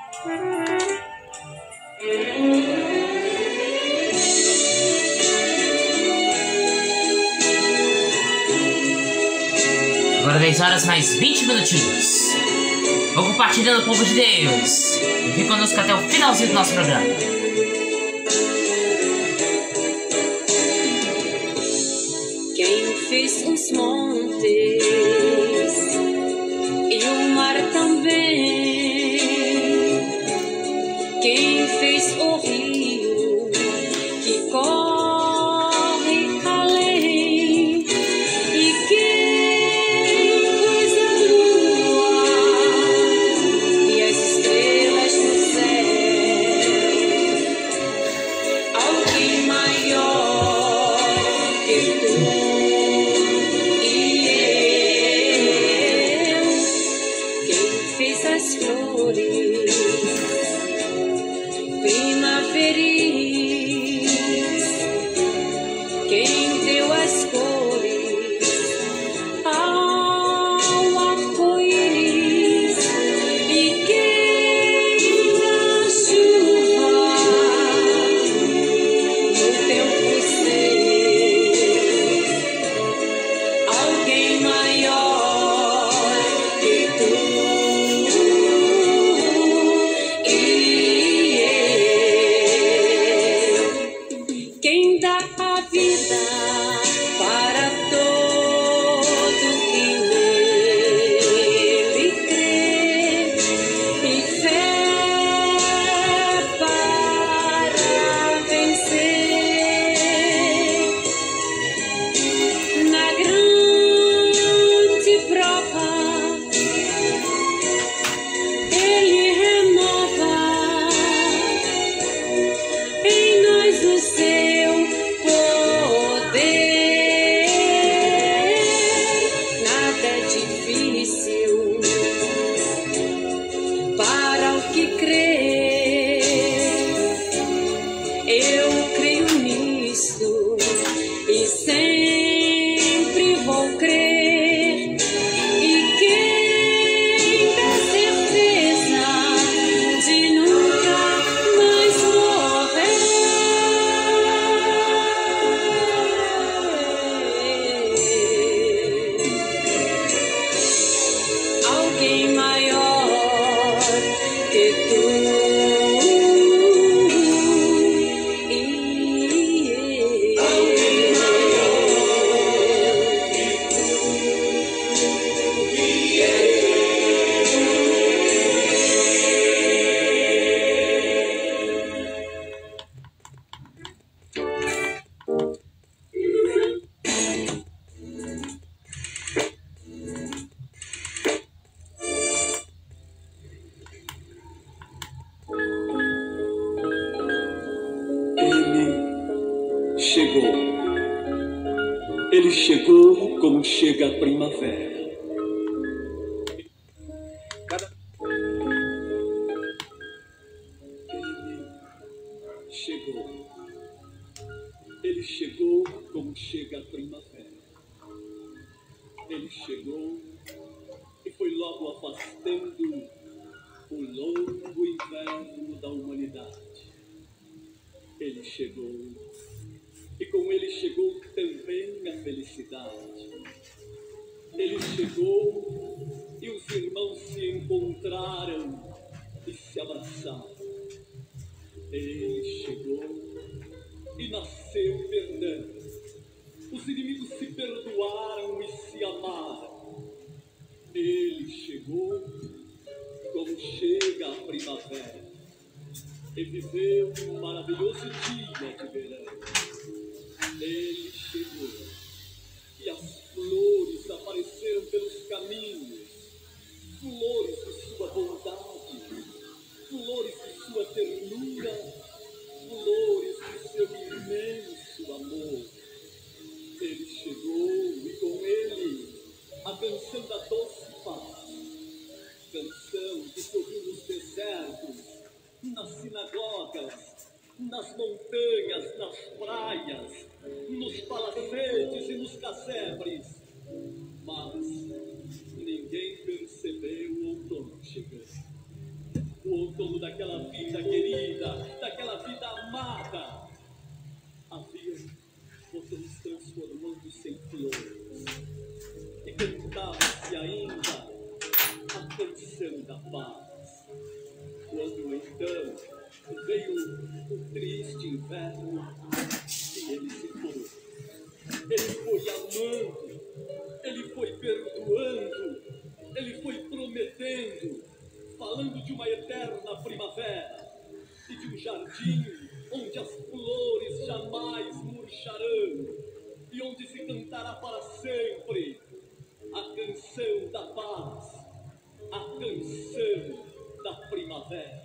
Agora 10 horas mais 20 minutinhos. Vou compartilhando o povo de Deus. E fique conosco até o finalzinho do nosso programa.
Quem fez os montes e o mar também, quem fez o rio que corre além, e quem pôs a lua e as estrelas no céu, alguém maior que tu. As flores primaveris, quem deu as cores ao arco-íris, e quem dá chuva no tempo seco, alguém maior que tu.
Ele chegou como chega a primavera. Ele chegou como chega a primavera. Ele chegou e foi logo afastando o longo inverno da humanidade. Ele chegou e com ele chegou também a felicidade. Ele chegou e os irmãos se encontraram e se abraçaram. Ele chegou e nasceu perdão. Os inimigos se perdoaram e se amaram. Ele chegou como chega a primavera e viveu um maravilhoso dia de verão. Ele chegou e as flores apareceram pelos caminhos, flores de sua bondade, flores de sua ternura, flores de seu imenso amor. Ele chegou e com ele a canção da doce paz, canção que se ouviu nos desertos, nas sinagogas, nas montanhas, nas praias, nos palacetes e nos casebres. Mas ninguém percebeu o outono chegando. O outono daquela vida querida, daquela vida amada. Havia botões transformando-se em flores. E cantava-se ainda a canção da paz. Quando então veio o triste inverno e ele se foi. Ele foi amando, ele foi perdoando, ele foi prometendo, falando de uma eterna primavera e de um jardim onde as flores jamais murcharão e onde se cantará para sempre a canção da paz, a canção da primavera.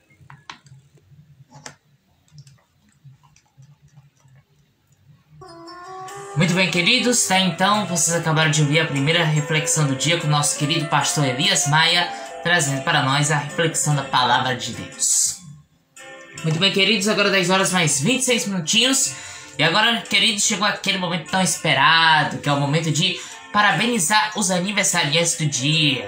Muito bem, queridos, tá? Então, vocês acabaram de ouvir a primeira reflexão do dia com o nosso querido pastor Elias Maia, trazendo para nós a reflexão da palavra de Deus. Muito bem, queridos, agora 10 horas mais 26 minutinhos. E agora, queridos, chegou aquele momento tão esperado, que é o momento de parabenizar os aniversariantes do dia.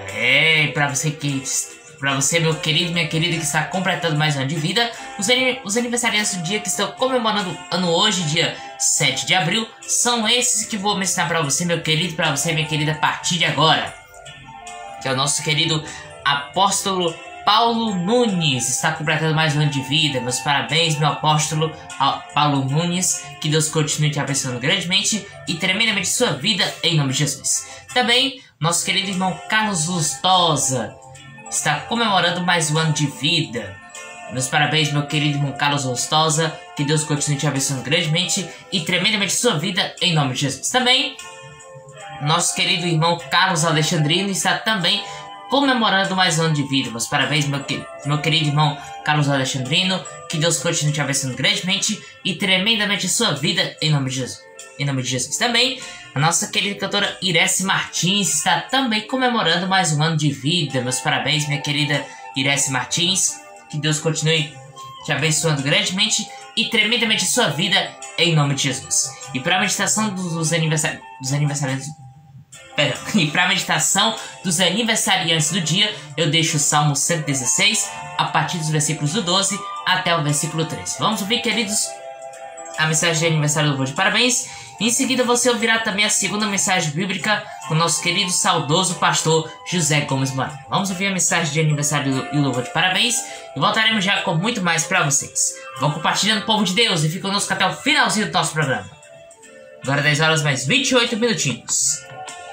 Para você, meu querido, minha querida, que está completando mais um ano de vida, os aniversariantes do dia que estão comemorando o ano hoje, dia 7 de abril, são esses que vou mencionar para você, meu querido, para você, minha querida, a partir de agora. Que é o nosso querido apóstolo Paulo Nunes, está completando mais um ano de vida. Meus parabéns, meu apóstolo Paulo Nunes. Que Deus continue te abençoando grandemente e tremendamente sua vida, em nome de Jesus. Também, nosso querido irmão Carlos Lustosa está comemorando mais um ano de vida. Meus parabéns, meu querido irmão Carlos Lustosa. Que Deus continue te abençoando grandemente e tremendamente sua vida, em nome de Jesus. Também, nosso querido irmão Carlos Alexandrino está também comemorando mais um ano de vida. Meus parabéns, meu querido irmão Carlos Alexandrino. Que Deus continue te abençoando grandemente e tremendamente sua vida, em nome de Jesus. Em nome de Jesus. Também, a nossa querida cantora Irece Martins está também comemorando mais um ano de vida. Meus parabéns, minha querida Irece Martins. Que Deus continue te abençoando grandemente e tremendamente sua vida, em nome de Jesus. E para a meditação dos aniversariantes... E para a meditação dos aniversariantes do dia, eu deixo o Salmo 116, a partir dos versículos do 12 até o versículo 13. Vamos ouvir, queridos, a mensagem de aniversário do Louvor de Parabéns. Em seguida você ouvirá também a segunda mensagem bíblica com o nosso querido saudoso pastor José Gomes Moraes. Vamos ouvir a mensagem de aniversário e o louvor de parabéns e voltaremos já com muito mais para vocês. Vão compartilhando o povo de Deus e fique conosco até o finalzinho do nosso programa. Agora 10 horas mais 28 minutinhos.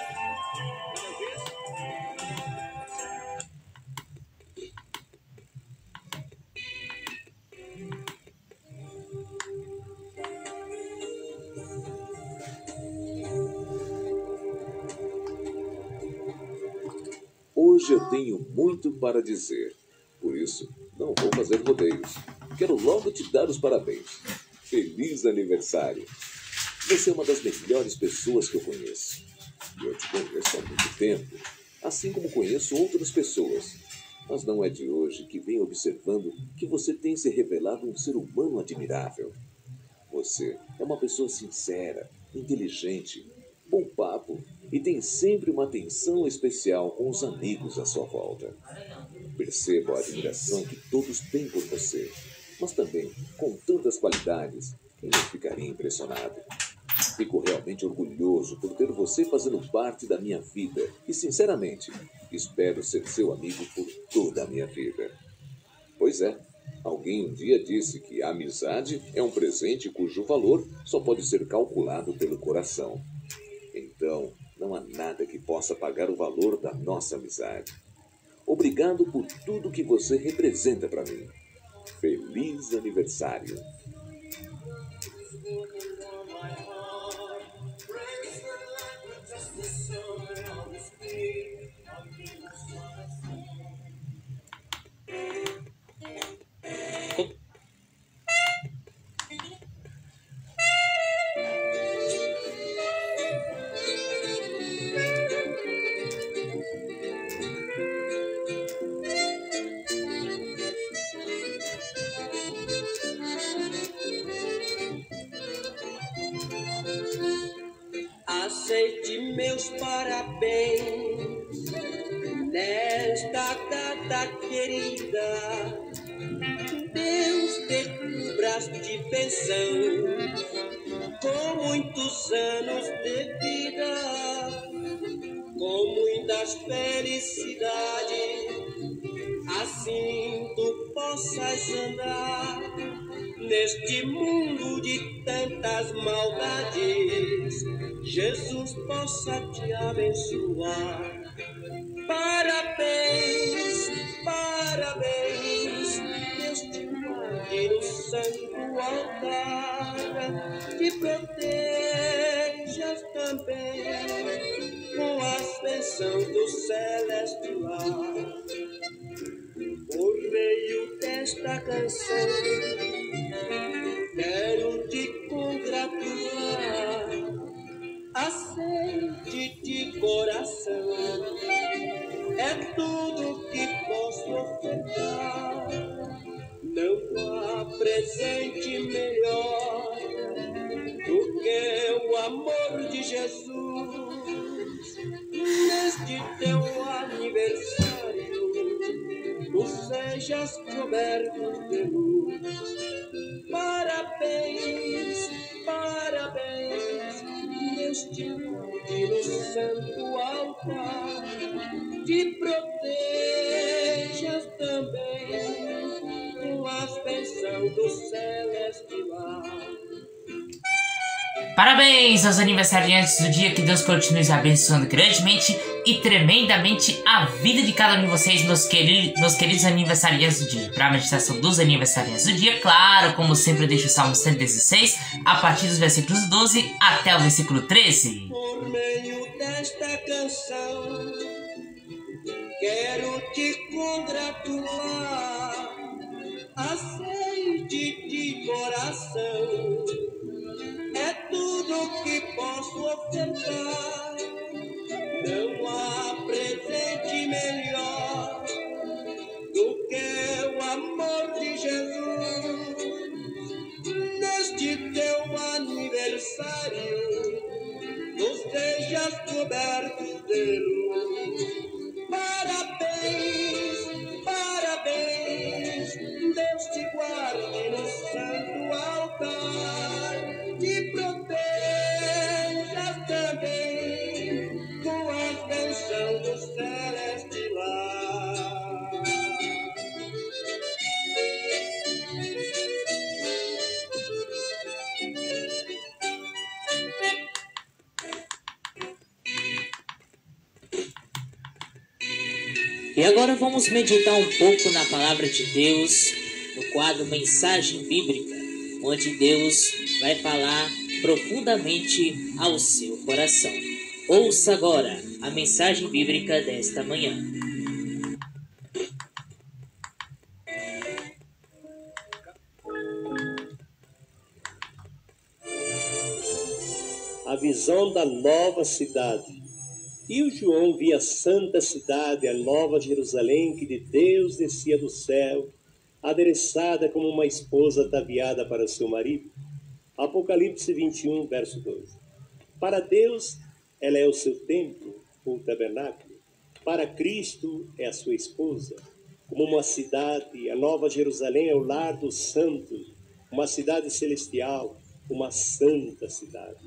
Hoje eu tenho muito para dizer, por isso não vou fazer rodeios. Quero logo te dar os parabéns. Feliz aniversário! Você é uma das melhores pessoas que eu conheço. E eu te conheço há muito tempo, assim como conheço outras pessoas. Mas não é de hoje que venho observando que você tem se revelado um ser humano admirável. Você é uma pessoa sincera, inteligente, bom papo e tem sempre uma atenção especial com os amigos à sua volta. Percebo a admiração que todos têm por você, mas também, com tantas qualidades, quem não ficaria impressionado? Fico realmente orgulhoso por ter você fazendo parte da minha vida e, sinceramente, espero ser seu amigo por toda a minha vida. Pois é, alguém um dia disse que a amizade é um presente cujo valor só pode ser calculado pelo coração. Então, não há nada que possa pagar o valor da nossa amizade. Obrigado por tudo que você representa para mim. Feliz aniversário!
Aceite meus parabéns nesta data querida. Deus te cubra de bênção com muitos anos de vida, com muitas felicidades. Assim tu possas andar neste mundo de tantas maldades. Jesus possa te abençoar. Parabéns, parabéns. Deus te guarde no santo altar, te protejas também com as bênçãos do celestial. Por meio desta canção quero te congratular. Aceite de coração, é tudo que posso ofertar. Não há presente melhor do que o amor de Jesus. Neste teu aniversário, tu sejas coberto de luz. Parabéns, parabéns, neste mundo no santo altar, te protejas também com as bênçãos do celestial.
Parabéns aos aniversariantes do dia, que Deus continue abençoando grandemente e tremendamente a vida de cada um de vocês, meus queridos aniversariantes do dia. Para a meditação dos aniversariantes do dia, claro, como sempre eu deixo o Salmo 116, a partir dos versículos 12 até o versículo 13.
Por meio desta canção, quero te congratular. Aceite de coração, é tudo que posso ofertar. Não há presente melhor do que o amor de Jesus. Neste teu aniversário, tu sejas coberto de luz. Parabéns, parabéns, Deus te guarde no santo altar, te proteja
E agora vamos meditar um pouco na palavra de Deus, no quadro Mensagem Bíblica, onde Deus vai falar profundamente ao seu coração. Ouça agora a mensagem bíblica desta manhã.
A visão da nova cidade. E o João via a santa cidade, a nova Jerusalém, que de Deus descia do céu, adereçada como uma esposa ataviada para seu marido. Apocalipse 21, verso 2. Para Deus, ela é o seu templo, o tabernáculo. Para Cristo, é a sua esposa. Como uma cidade, a nova Jerusalém é o lar dos santos, uma cidade celestial, uma santa cidade.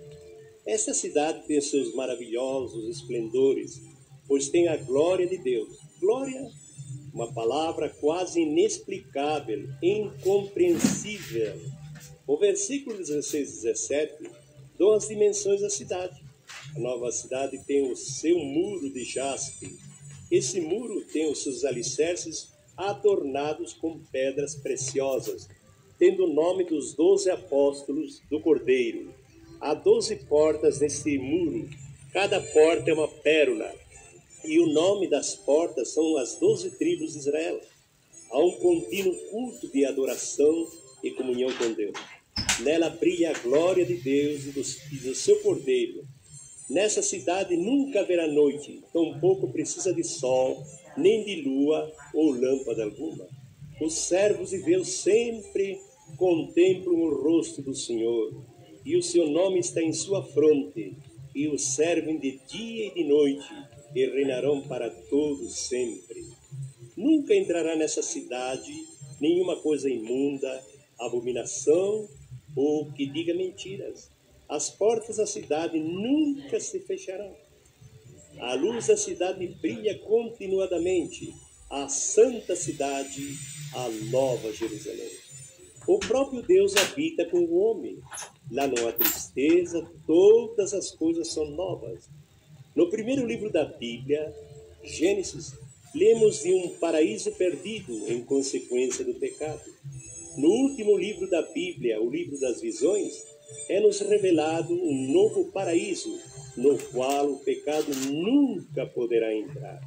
Essa cidade tem seus maravilhosos esplendores, pois tem a glória de Deus. Glória, uma palavra quase inexplicável, incompreensível. O versículo 16 e 17 dão as dimensões da cidade. A nova cidade tem o seu muro de jaspe. Esse muro tem os seus alicerces adornados com pedras preciosas, tendo o nome dos 12 apóstolos do Cordeiro. Há 12 portas nesse muro, cada porta é uma pérola, e o nome das portas são as 12 tribos de Israel. Há um contínuo culto de adoração e comunhão com Deus. Nela brilha a glória de Deus e do seu Cordeiro. Nessa cidade nunca haverá noite, tampouco precisa de sol, nem de lua ou lâmpada alguma. Os servos de Deus sempre contemplam o rosto do Senhor, e o seu nome está em sua fronte, e o servem de dia e de noite, e reinarão para todos sempre. Nunca entrará nessa cidade nenhuma coisa imunda, abominação ou que diga mentiras. As portas da cidade nunca se fecharão. A luz da cidade brilha continuadamente, a santa cidade, a nova Jerusalém. O próprio Deus habita com o homem. Lá não há tristeza, todas as coisas são novas. No primeiro livro da Bíblia, Gênesis, lemos de um paraíso perdido em consequência do pecado. No último livro da Bíblia, o livro das visões, é-nos revelado um novo paraíso, no qual o pecado nunca poderá entrar.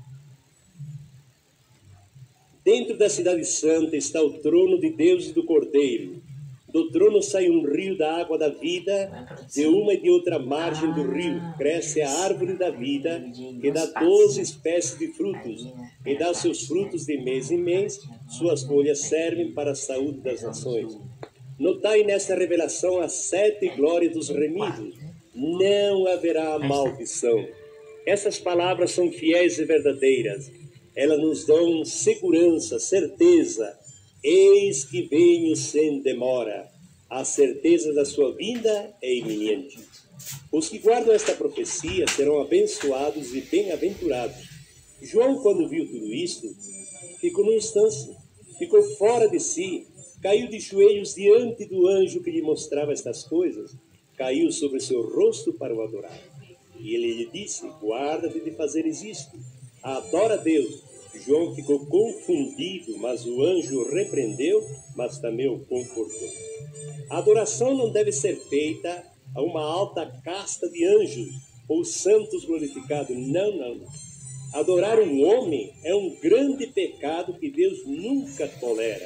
Dentro da cidade santa está o trono de Deus e do Cordeiro. Do trono sai um rio da água da vida, de uma e de outra margem do rio cresce a árvore da vida, que dá 12 espécies de frutos, e dá seus frutos de mês em mês, suas folhas servem para a saúde das nações. Notai nesta revelação as 7 glórias dos remidos, não haverá maldição. Essas palavras são fiéis e verdadeiras, elas nos dão segurança, certeza. Eis que venho sem demora, a certeza da sua vinda é iminente. Os que guardam esta profecia serão abençoados e bem-aventurados. João, quando viu tudo isto, ficou num instante, ficou fora de si, caiu de joelhos diante do anjo que lhe mostrava estas coisas, caiu sobre seu rosto para o adorar. E ele lhe disse: guarda-te de fazeres isto, adora a Deus. João ficou confundido, mas o anjo o repreendeu, mas também o confortou. A adoração não deve ser feita a uma alta casta de anjos ou santos glorificados. Não, não, não. Adorar um homem é um grande pecado que Deus nunca tolera.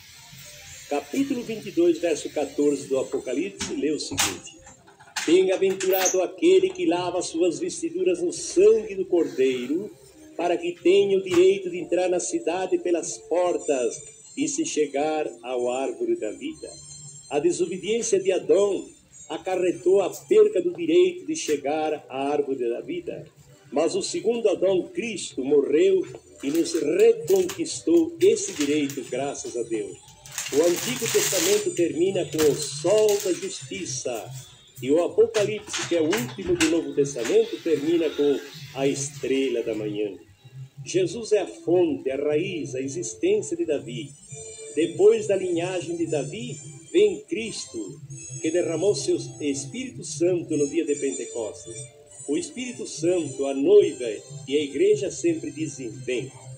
Capítulo 22, verso 14 do Apocalipse, lê o seguinte: bem-aventurado aquele que lava suas vestiduras no sangue do Cordeiro, para que tenha o direito de entrar na cidade pelas portas e se chegar ao árvore da vida. A desobediência de Adão acarretou a perca do direito de chegar à árvore da vida. Mas o segundo Adão, Cristo, morreu e nos reconquistou esse direito, graças a Deus. O Antigo Testamento termina com o sol da justiça, e o Apocalipse, que é o último do Novo Testamento, termina com a estrela da manhã. Jesus é a fonte, a raiz, a existência de Davi. Depois da linhagem de Davi, vem Cristo, que derramou seu Espírito Santo no dia de Pentecostes. O Espírito Santo, a noiva e a igreja sempre dizem: vem.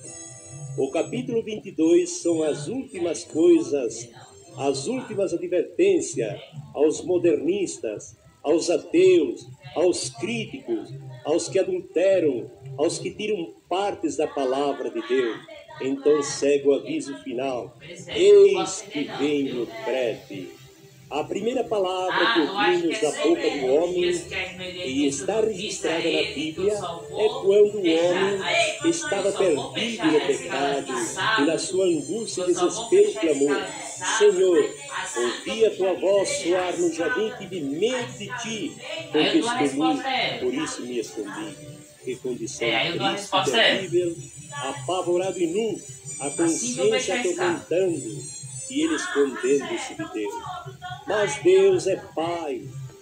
O capítulo 22 são as últimas coisas, as últimas advertências aos modernistas, aos ateus, aos críticos, aos que adulteram, aos que tiram partes da palavra de Deus. Então segue o aviso final: eis que venho breve. A primeira palavra que ouvimos da boca do homem e está registrada na Bíblia é quando o homem estava perdido no pecado e na sua angústia e desespero clamou: Senhor, ouvi a tua voz soar no jardim e tive medo de ti, porque estou nu, por isso me escondi. Que condição triste, terrível, apavorado e nu, a consciência atormentando e ele escondendo-se de Deus. Mas Deus é Pai,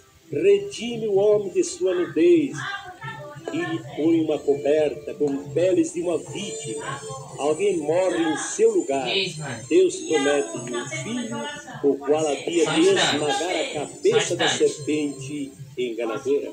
redime o homem de sua nudez e lhe põe uma coberta com peles de uma vítima. Alguém morre em seu lugar. Deus promete-lhe um filho, o qual havia de esmagar a cabeça da serpente enganadora.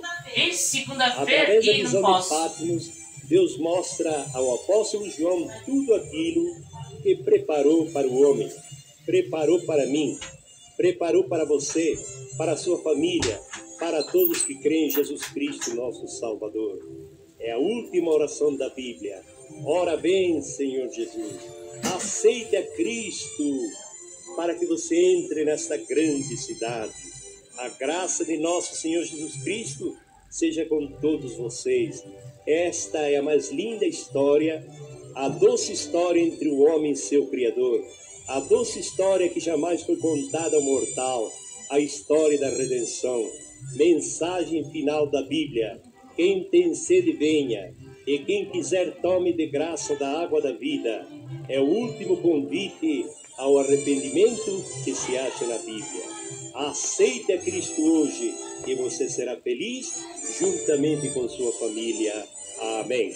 Através da visão de Patmos, Deus mostra ao apóstolo João tudo aquilo que preparou para o homem, preparou para mim, preparou para você, para a sua família, para todos que creem em Jesus Cristo, nosso Salvador. É a última oração da Bíblia. Ora bem, Senhor Jesus, aceite a Cristo para que você entre nesta grande cidade. A graça de nosso Senhor Jesus Cristo seja com todos vocês. Esta é a mais linda história, a doce história entre o homem e seu Criador. A doce história que jamais foi contada ao mortal, a história da redenção. Mensagem final da Bíblia: quem tem sede venha, e quem quiser tome de graça da água da vida. É o último convite ao arrependimento que se acha na Bíblia. Aceite a Cristo hoje e você será feliz juntamente com sua família. Amém.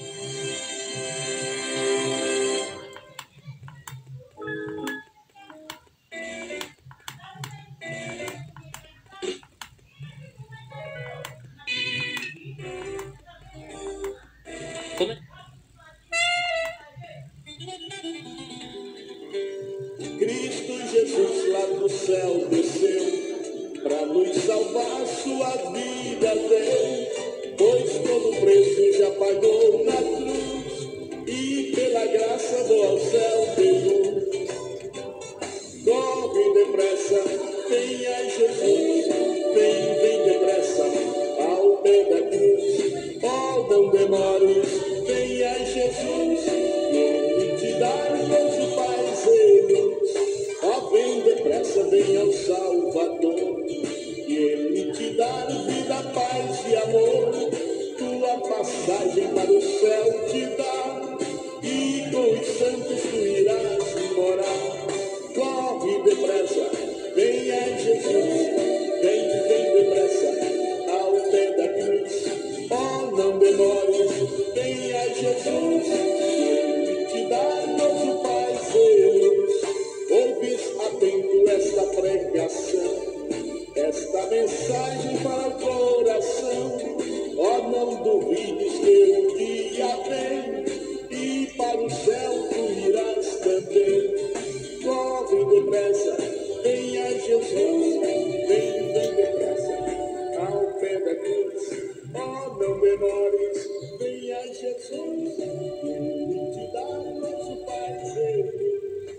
Cristo Jesus lá do céu desceu, pra nos salvar sua vida deu, pois todo o preço já pagou na cruz, e pela graça do ao céu pegou. Corre depressa, venha Jesus, vem depressa, ao pé da cruz, oh não demores, venha Jesus, não te dar o Pai zeloso. Ó, vem depressa, vem ao Salvador, e Ele te dá vida, paz e amor. Tua passagem para o céu te dá, e com os santos tu irás morar. Corre depressa, venha Jesus, vem depressa, ao pé da cruz. Oh, não demores, venha Jesus, Ele te dá nosso Pai zeloso. Ouves atento esta pregação, esta mensagem para o coração. Oh, não duvides que um dia vem, e para o céu tu irás também. Corre depressa, venha Jesus, vem depressa, ao pé da cruz. Oh, não demores, venha Jesus, Ele te dá nosso Pai zeloso.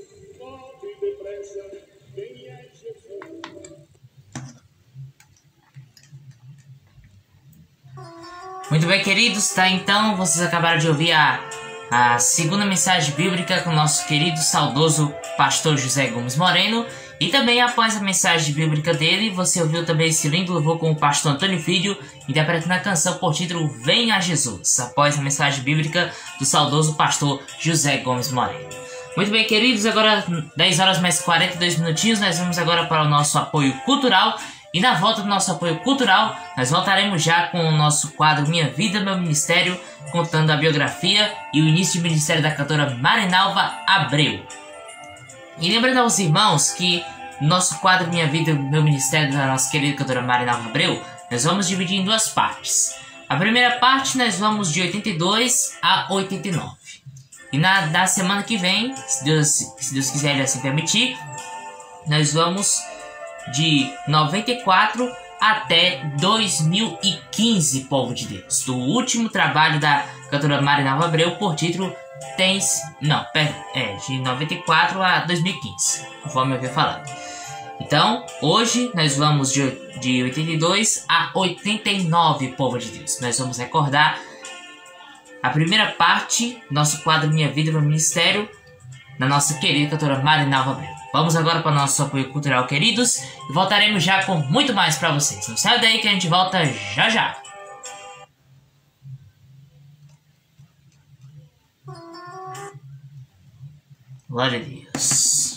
Muito bem, queridos, tá? Então, vocês acabaram de ouvir a segunda mensagem bíblica com o nosso querido, saudoso pastor José Gomes Moreno. E também, após a mensagem bíblica dele, você ouviu também esse lindo louvor com o pastor Antônio Filho, interpretando a canção por título Venha Jesus, após a mensagem bíblica do saudoso pastor José Gomes Moreno. Muito bem, queridos, agora 10 horas mais 42 minutinhos, nós vamos agora para o nosso apoio cultural. E na volta do nosso apoio cultural, nós voltaremos já com o nosso quadro Minha Vida, Meu Ministério, contando a biografia e o início do ministério da cantora Marinalva Abreu. E lembrando aos irmãos que no nosso quadro Minha Vida, Meu Ministério da nossa querida cantora Marinalva Abreu, nós vamos dividir em duas partes. A primeira parte nós vamos de 82 a 89. E na semana que vem, se Deus quiser e assim permitir, nós vamos de 94 até 2015, povo de Deus. Do último trabalho da cantora Marinalva Abreu, por título de 94 a 2015, conforme eu havia falado. Então, hoje nós vamos de 82 a 89, povo de Deus. Nós vamos recordar a primeira parte do nosso quadro Minha Vida, Meu Ministério, da nossa querida cantora Marinalva Abreu. Vamos agora para o nosso apoio cultural, queridos, e voltaremos já com muito mais para vocês. Não sai daí que a gente volta já já. Glória a Deus.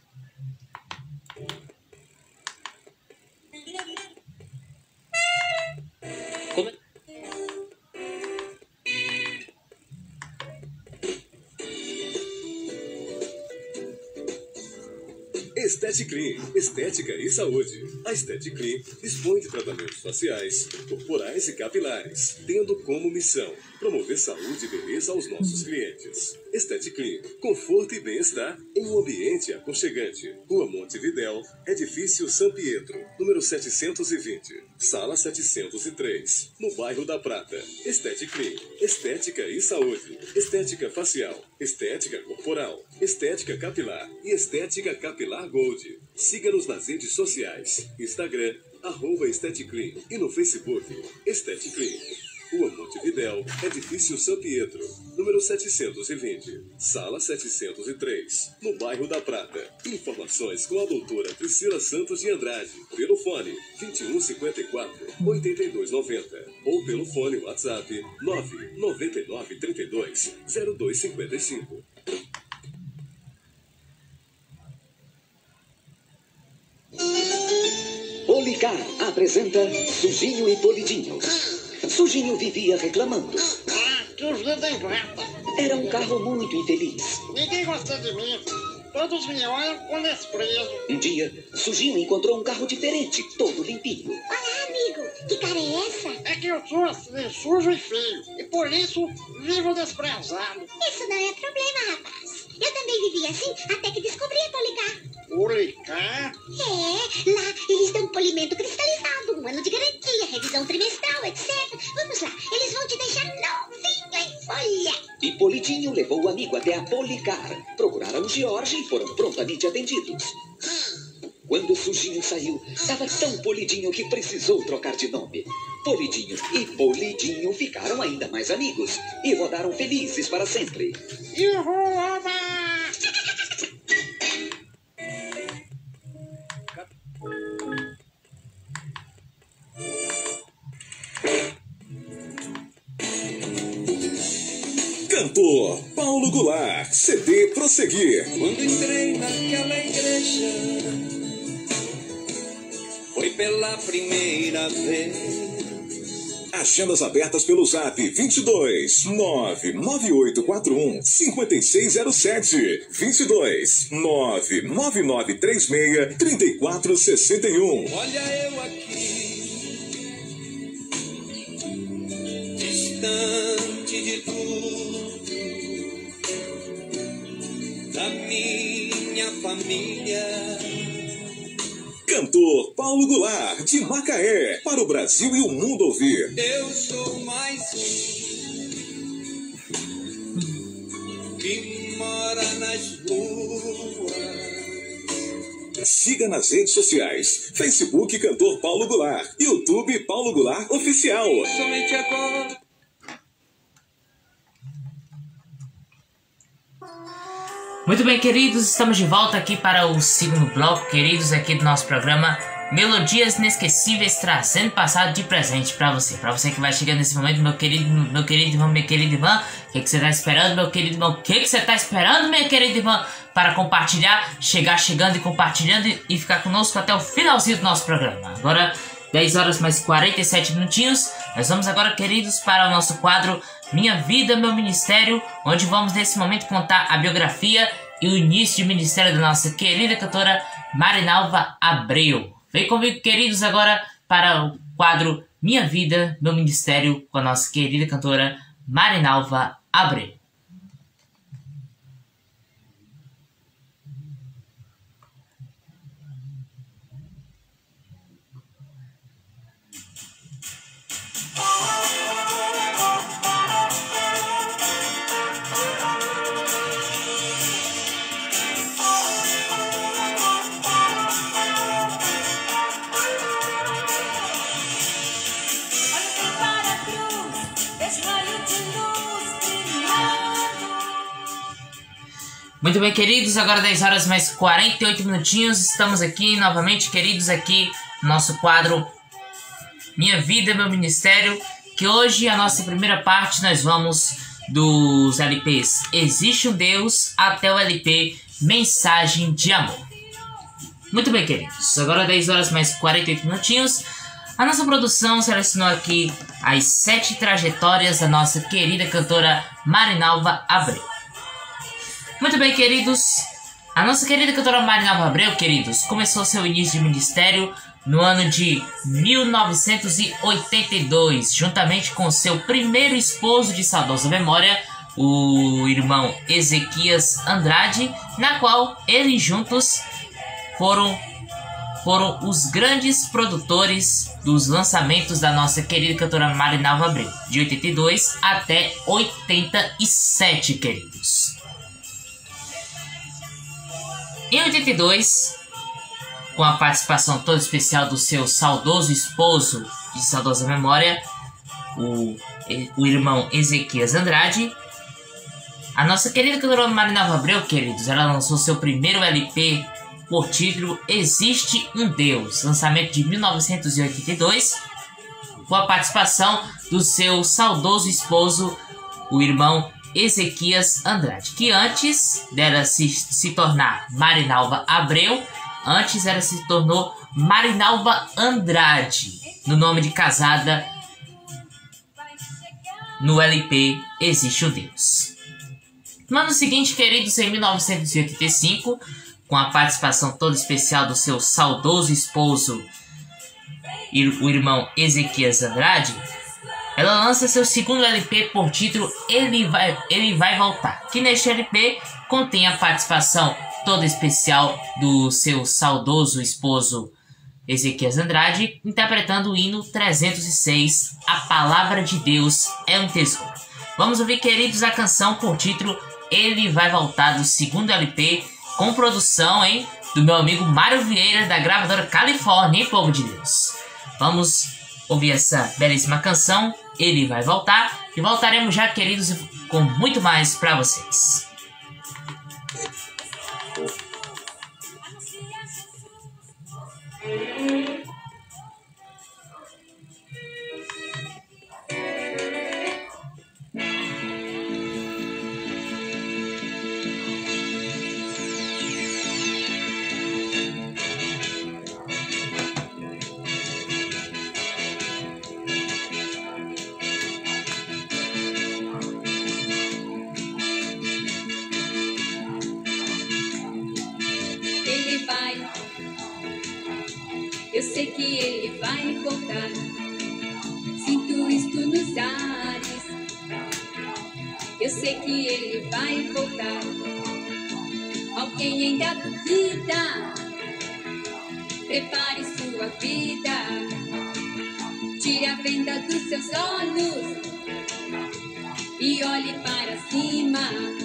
Esteticlean, estética e saúde. A Esteticlean dispõe de tratamentos faciais, corporais e capilares, tendo como missão promover saúde e beleza aos nossos clientes. Esteticlean, conforto e bem-estar em um ambiente aconchegante. Rua Montevidéu, Edifício São Pietro, número 720, sala 703, no bairro da Prata. Esteticlean, estética e saúde, estética facial, estética corporal, estética capilar e estética capilar Gold. Siga-nos nas redes sociais, Instagram, @Esteticlean e no Facebook, Esteticlean. Rua Montevidéu, Edifício São Pietro, número 720, sala 703, no bairro da Prata. Informações com a doutora Priscila Santos de Andrade, pelo fone 2154-8290 ou pelo fone WhatsApp 99932-0255.
Policar apresenta Sujinho e Polidinho. Sujinho vivia reclamando.
Que vida ingrata.
Era um carro muito infeliz.
Ninguém gosta de mim. Todos me olham com desprezo.
Um dia, Sujinho encontrou um carro diferente, todo limpinho.
Olá, amigo. Que cara é essa?
É que eu sou assim, sujo e feio. E por isso, vivo desprezado.
Isso não é problema, rapaz. Eu também vivia assim até que descobri a Policar.
Policar?
É, lá eles dão polimento cristalizado, 1 ano de garantia, revisão trimestral, etc. Vamos lá, eles vão te deixar novinho em folha.
E Polidinho levou o amigo até a Policar. Procuraram o George e foram prontamente atendidos. Quando o Sujinho saiu, estava tão polidinho que precisou trocar de nome. Polidinho e Polidinho ficaram ainda mais amigos e rodaram felizes para sempre.
Cantor Paulo Goulart, CD Prosseguir.
Quando entrei naquela igreja, foi pela primeira vez.
Agendas abertas pelo Zap 22 99841 5607, 22 99936 3461.
Olha eu aqui, distante de tudo, da minha família.
Cantor Paulo Goulart, de Macaé, para o Brasil e o mundo ouvir.
Eu sou mais um que mora nas ruas.
Siga nas redes sociais, Facebook Cantor Paulo Goulart, YouTube Paulo Goulart Oficial.
Somente agora.
Muito bem, queridos, estamos de volta aqui para o segundo bloco, queridos, aqui do nosso programa Melodias Inesquecíveis, trazendo passado de presente para você. Para você que vai chegando nesse momento, meu querido irmão, minha querida irmã, o que você está esperando, meu querido irmão? O que você está esperando, minha querida irmã, para compartilhar, chegando e compartilhando e ficar conosco até o finalzinho do nosso programa. Agora, 10 horas mais 47 minutinhos, nós vamos agora, queridos, para o nosso quadro Minha Vida, Meu Ministério, onde vamos nesse momento contar a biografia e o início de ministério da nossa querida cantora Marinalva Abreu. Vem comigo, queridos, agora para o quadro Minha Vida, Meu Ministério, com a nossa querida cantora Marinalva Abreu. Muito bem, queridos, agora 10 horas mais 48 minutinhos. Estamos aqui novamente, queridos, aqui no nosso quadro Minha Vida, Meu Ministério. Que hoje, a nossa primeira parte, nós vamos dos LPs Existe um Deus até o LP Mensagem de Amor. Muito bem, queridos, agora 10 horas mais 48 minutinhos. A nossa produção selecionou aqui as 7 trajetórias da nossa querida cantora Marinalva Abreu. Muito bem, queridos, a nossa querida cantora Marinalva Abreu, queridos, começou seu início de ministério no ano de 1982, juntamente com seu primeiro esposo de saudosa memória, o irmão Ezequias Andrade, na qual eles juntos foram os grandes produtores dos lançamentos da nossa querida cantora Marinalva Abreu, de 82 até 87, queridos. Em 82, com a participação toda especial do seu saudoso esposo de saudosa memória, o irmão Ezequias Andrade, a nossa querida cantora Marinalva Abreu, queridos, ela lançou seu primeiro LP por título Existe um Deus, lançamento de 1982, com a participação do seu saudoso esposo, o irmão Ezequias Andrade, que antes dela se tornar Marinalva Abreu, antes ela se tornou Marinalva Andrade, no nome de casada, no LP Existe um Deus. No ano seguinte, queridos, em 1985, com a participação toda especial do seu saudoso esposo, o irmão Ezequias Andrade, ela lança seu segundo LP por título Ele Vai Voltar, que neste LP contém a participação toda especial do seu saudoso esposo Ezequias Andrade, interpretando o hino 306, A Palavra de Deus é um Tesouro. Vamos ouvir, queridos, a canção por título Ele Vai Voltar, do segundo LP, com produção, do meu amigo Mário Vieira, da gravadora Califórnia, povo de Deus. Vamos ouvir essa belíssima canção, Ele Vai Voltar, e voltaremos já, queridos, com muito mais para vocês.
Eu sei que ele vai voltar. Sinto isto nos ares. Eu sei que ele vai voltar. Alguém ainda duvida? Prepare sua vida. Tire a venda dos seus olhos e olhe para cima.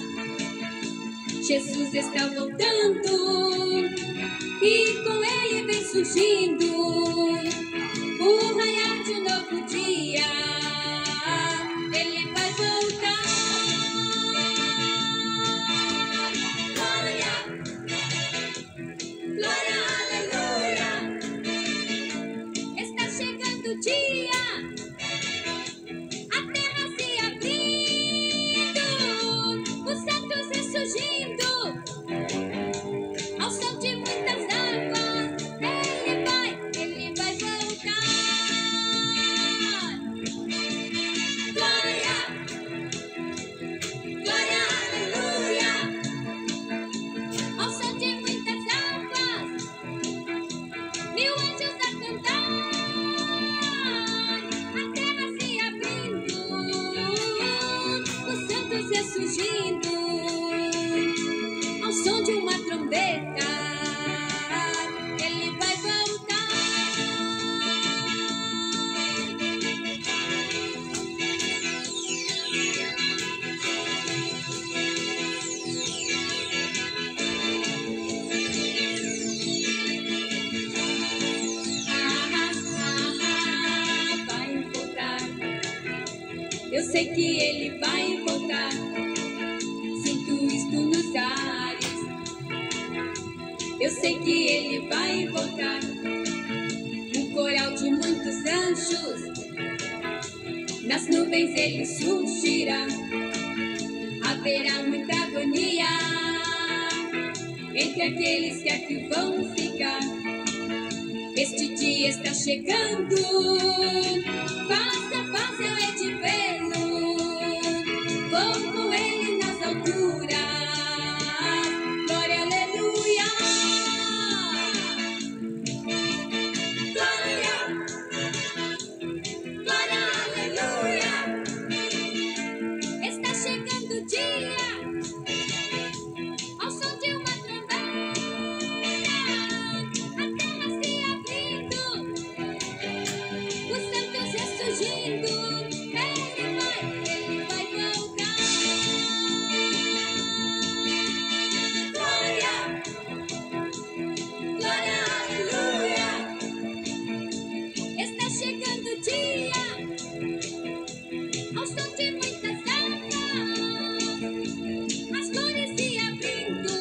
Jesus está voltando e com ele vem surgindo o raiar de um novo dia. Ele vai voltar. Glória, glória, aleluia. Está chegando o dia, a terra se abrindo, os santos ressurgindo ao som de muitas águas. Ele vai voltar. Glória, glória, aleluia. Ao som de muitas águas, 1000 anjos a cantar, a terra se abrindo, os santos ressurgindo ao som de uma trombeta. Ele vai voltar. Vai voltar. Eu sei que ele vai voltar. Sinto isto nos ares. Eu sei que ele vai voltar. Um coral de muitos anjos, nas nuvens ele surgirá. Haverá muita agonia entre aqueles que aqui vão ficar. Este dia está chegando, fácil a fácil eu hei de vê-lo. Vou com ele nas alturas. Glória, aleluia. Glória, glória, aleluia. Está chegando o dia, ao som de uma trombeta, a terra se abrindo, os santos ressurgindo. Ele vai voltar. Glória, glória, aleluia. Está chegando o dia, ao som de muitas as flores se abrindo,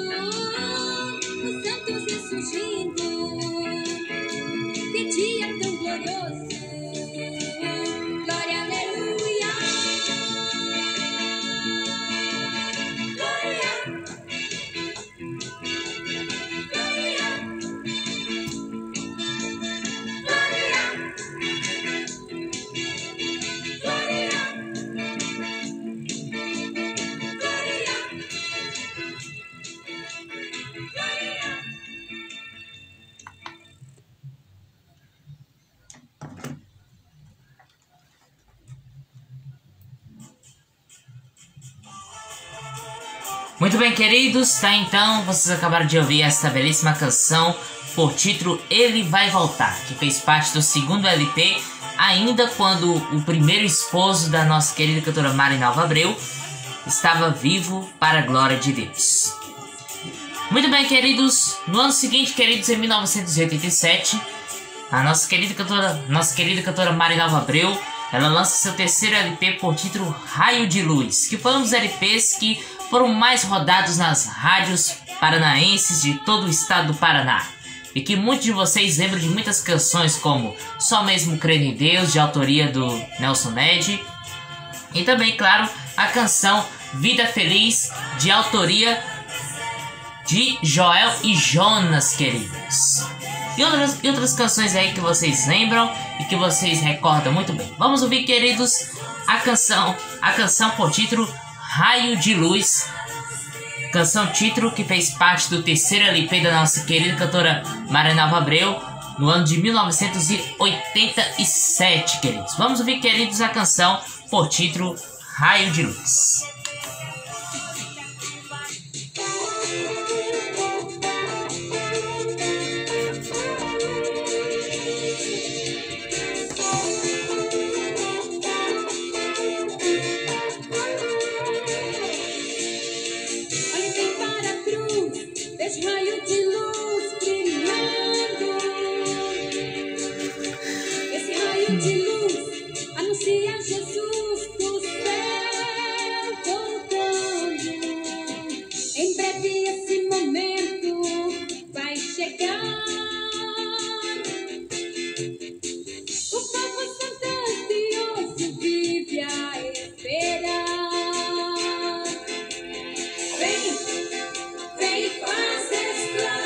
os santos ressurgindo. Que dia tão glorioso. Glória, aleluia. Glória, glória, glória, glória.
Muito bem, queridos, tá então, vocês acabaram de ouvir essa belíssima canção por título Ele Vai Voltar, que fez parte do segundo LP, ainda quando o primeiro esposo da nossa querida cantora Marinalva Abreu estava vivo, para a glória de Deus. Muito bem, queridos, no ano seguinte, queridos, em 1987, a nossa querida cantora Marinalva Abreu, ela lança seu terceiro LP por título Raio de Luz, que foi um dos LPs que foram mais rodados nas rádios paranaenses de todo o estado do Paraná, e que muitos de vocês lembram de muitas canções como Só Mesmo Crendo em Deus, de autoria do Nelson Ned, e também, claro, a canção Vida Feliz, de autoria de Joel e Jonas, queridos. E outras canções aí que vocês lembram e que vocês recordam muito bem. Vamos ouvir, queridos, a canção por título Raio de Luz, canção título que fez parte do terceiro LP da nossa querida cantora Marinalva Abreu no ano de 1987, queridos. Vamos ouvir, queridos, a canção por título Raio de Luz.
Raio de luz brilhando. Esse raio de luz anuncia Jesus do céu voltando. Em breve esse momento vai chegar. O povo santo ansioso vive a esperar. Vem, vem, faz explodir.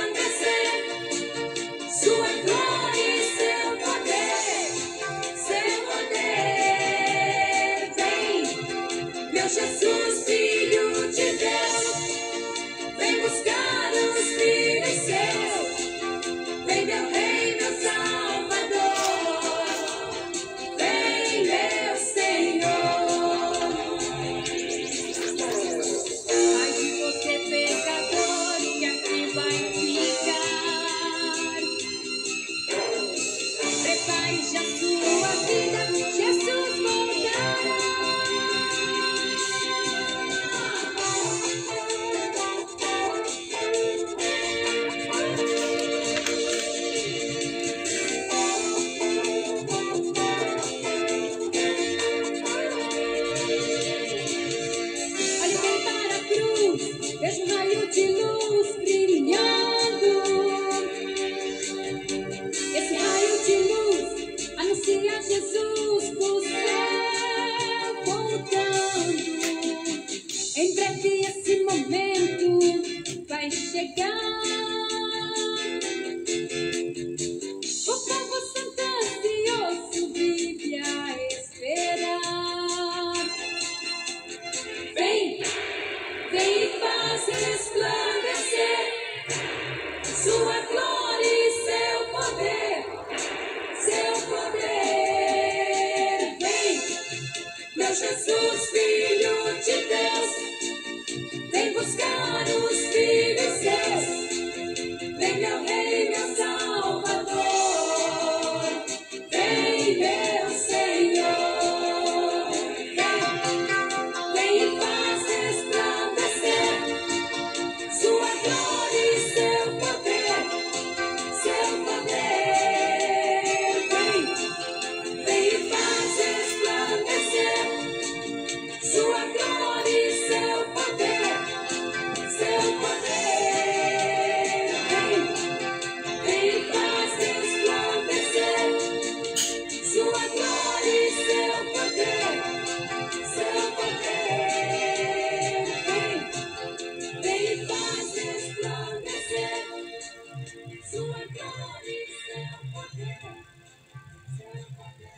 sua glória e seu poder, seu poder. Vem, meu Jesus, Filho de Deus, vem buscar os filhos seus. Vem, meu Rei, meu Salvador, vem, meu Senhor. Vem e faz resplandecer sua glória e seu poder, seu poder. Vem e faz resplandecer sua glória e seu poder, seu poder. Vem e faz resplandecer sua glória e seu poder, seu poder. Vem e faz resplandecer sua glória e seu poder, seu poder.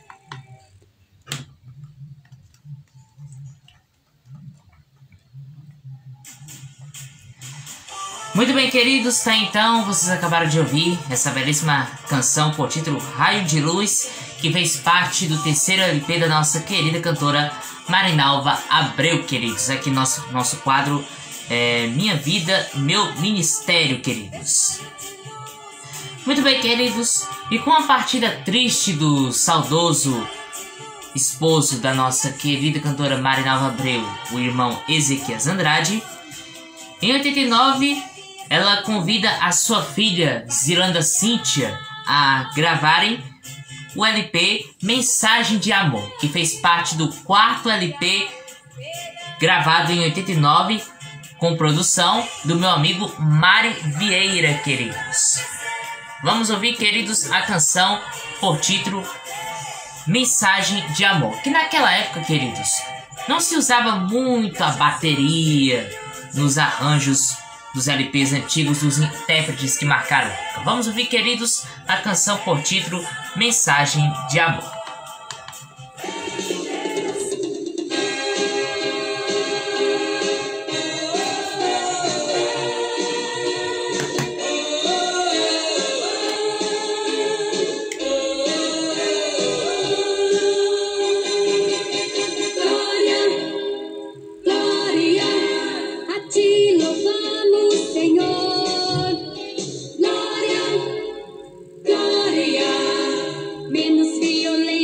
Muito bem, queridos, tá então, vocês acabaram de ouvir essa belíssima canção por título Raio de Luz, que fez parte do terceiro LP da nossa querida cantora Marinalva Abreu, queridos. Aqui nosso quadro Minha Vida, Meu Ministério, queridos. Muito bem, queridos, e com a partida triste do saudoso esposo da nossa querida cantora Marinalva Abreu, o irmão Ezequias Andrade, em 89, ela convida a sua filha Zilanda Cíntia a gravarem o LP Mensagem de Amor, que fez parte do quarto LP gravado em 89, com produção do meu amigo Mário Vieira, queridos. Vamos ouvir, queridos, a canção por título Mensagem de Amor, que naquela época, queridos, não se usava muito a bateria nos arranjos dos LPs antigos dos intérpretes que marcaram a época. Vamos ouvir, queridos, a canção por título Mensagem de Amor.
Menos violência.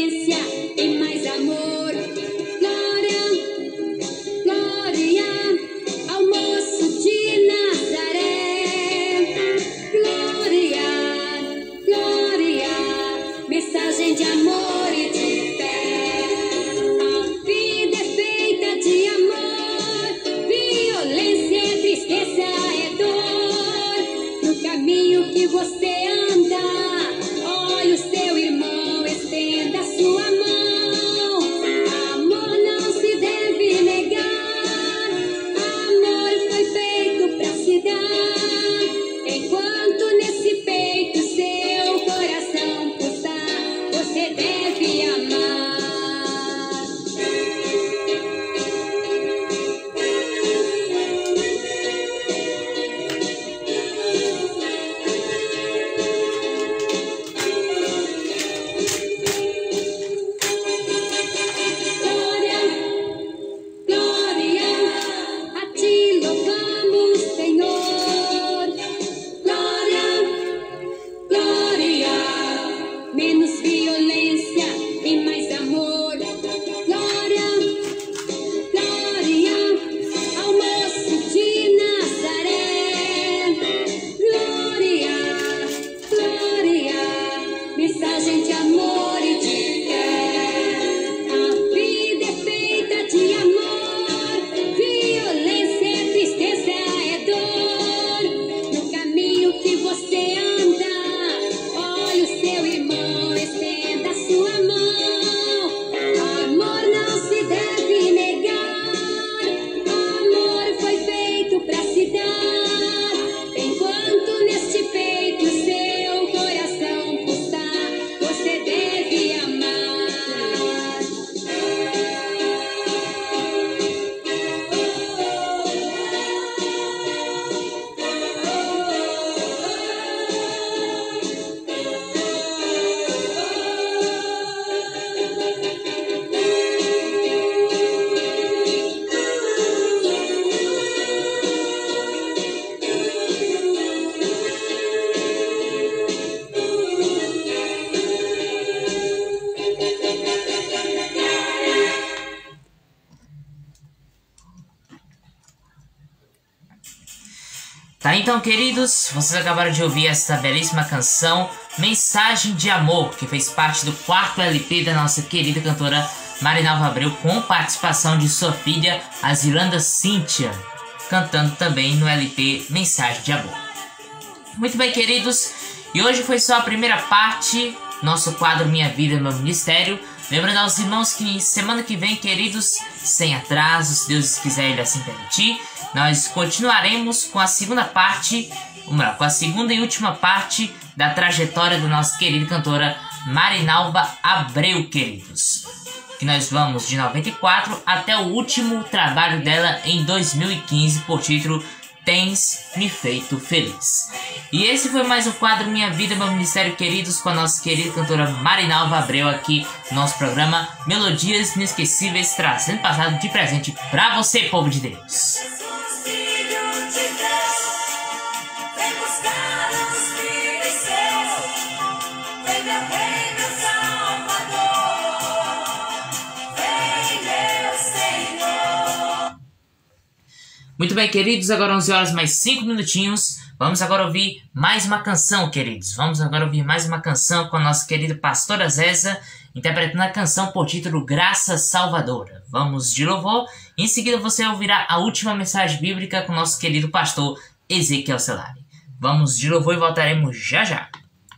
então, queridos, vocês acabaram de ouvir essa belíssima canção, Mensagem de Amor, que fez parte do 4º LP da nossa querida cantora Marinalva Abreu, com participação de sua filha, a Zilanda Cíntia, cantando também no LP Mensagem de Amor. Muito bem, queridos, e hoje foi só a primeira parte, nosso quadro Minha Vida, Meu Ministério. Lembrando aos irmãos que semana que vem, queridos, sem atraso, se Deus quiser Ele assim permitir, nós continuaremos com a segunda parte, ou melhor, com a segunda e última parte da trajetória da nossa querida cantora Marinalva Abreu, queridos. Que nós vamos de 94 até o último trabalho dela em 2015, por título Tens Me Feito Feliz. E esse foi mais um quadro Minha Vida, Meu Ministério, queridos, com a nossa querida cantora Marinalva Abreu aqui no nosso programa Melodias Inesquecíveis, trazendo passado de presente pra você, povo de Deus. Muito bem, queridos, agora 11 horas mais 5 minutinhos. Vamos agora ouvir mais uma canção, queridos. Vamos agora ouvir mais uma canção com a nossa querida pastora Zéza, interpretando a canção por título Graça Salvadora. Vamos de louvor. Em seguida você ouvirá a última mensagem bíblica com o nosso querido pastor Ezequiel Celari. Vamos de louvor e voltaremos já já.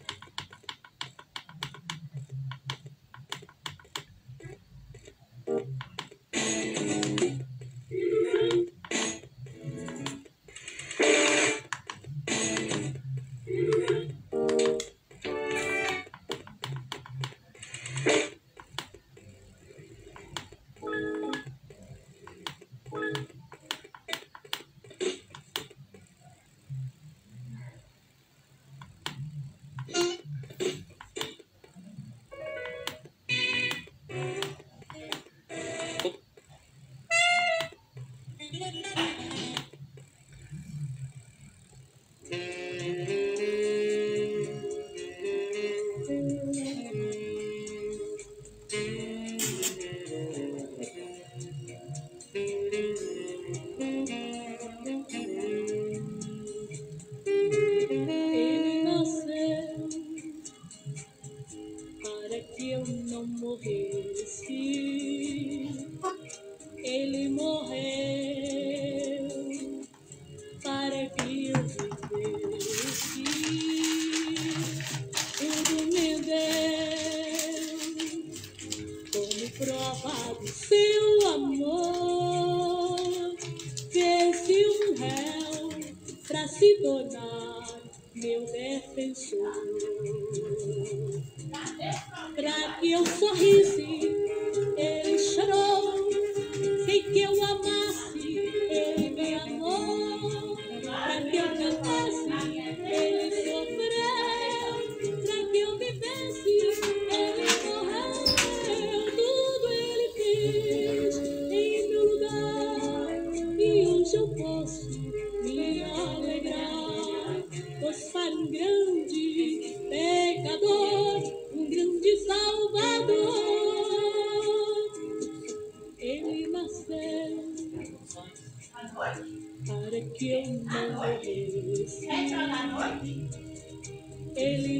Ele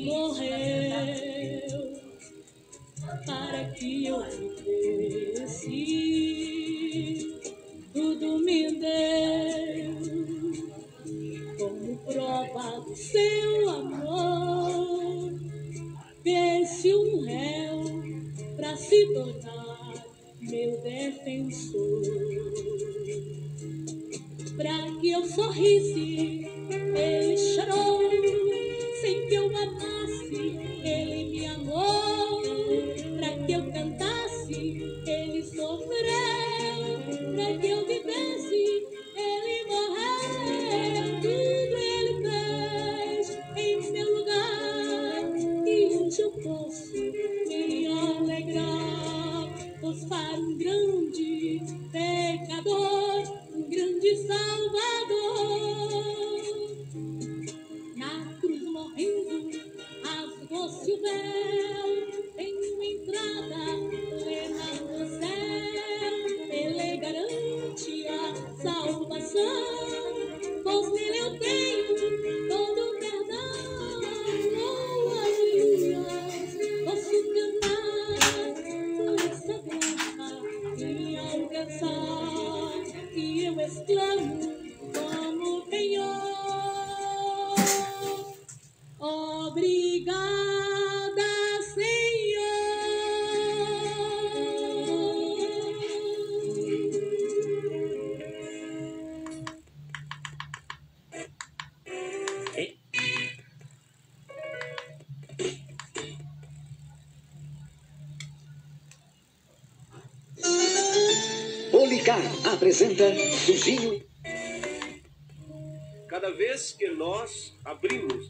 morreu para que eu vivesse. Tudo me deu como prova do seu amor. Fez-se um réu para se tornar meu defensor. Para que eu sorrisse, ele chorou. Sem que eu amasse, ele me amou. Para que eu cantasse, ele sofreu. Para que eu vivesse, ele morreu. Tudo ele fez em meu lugar. E hoje eu posso me alegrar. Pois para um grande pecador, um grande Salvador,
apresenta Sujinho.
Cada vez que nós abrimos.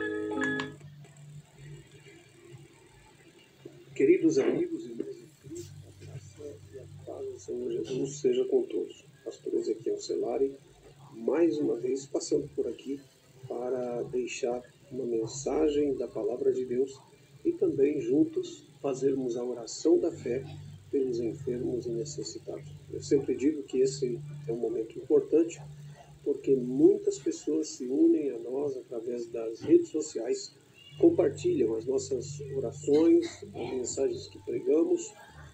Queridos amigos e irmãos de Cristo, a graça e a paz do Senhor Jesus seja com todos. Pastor Ezequiel Celari, mais uma vez passando por aqui para deixar uma mensagem da Palavra de Deus e também juntos fazermos a oração da fé pelos enfermos e necessitados. Eu sempre digo que esse é um momento importante porque muitas pessoas se unem a nós através das redes sociais, compartilham as nossas orações, as mensagens que pregamos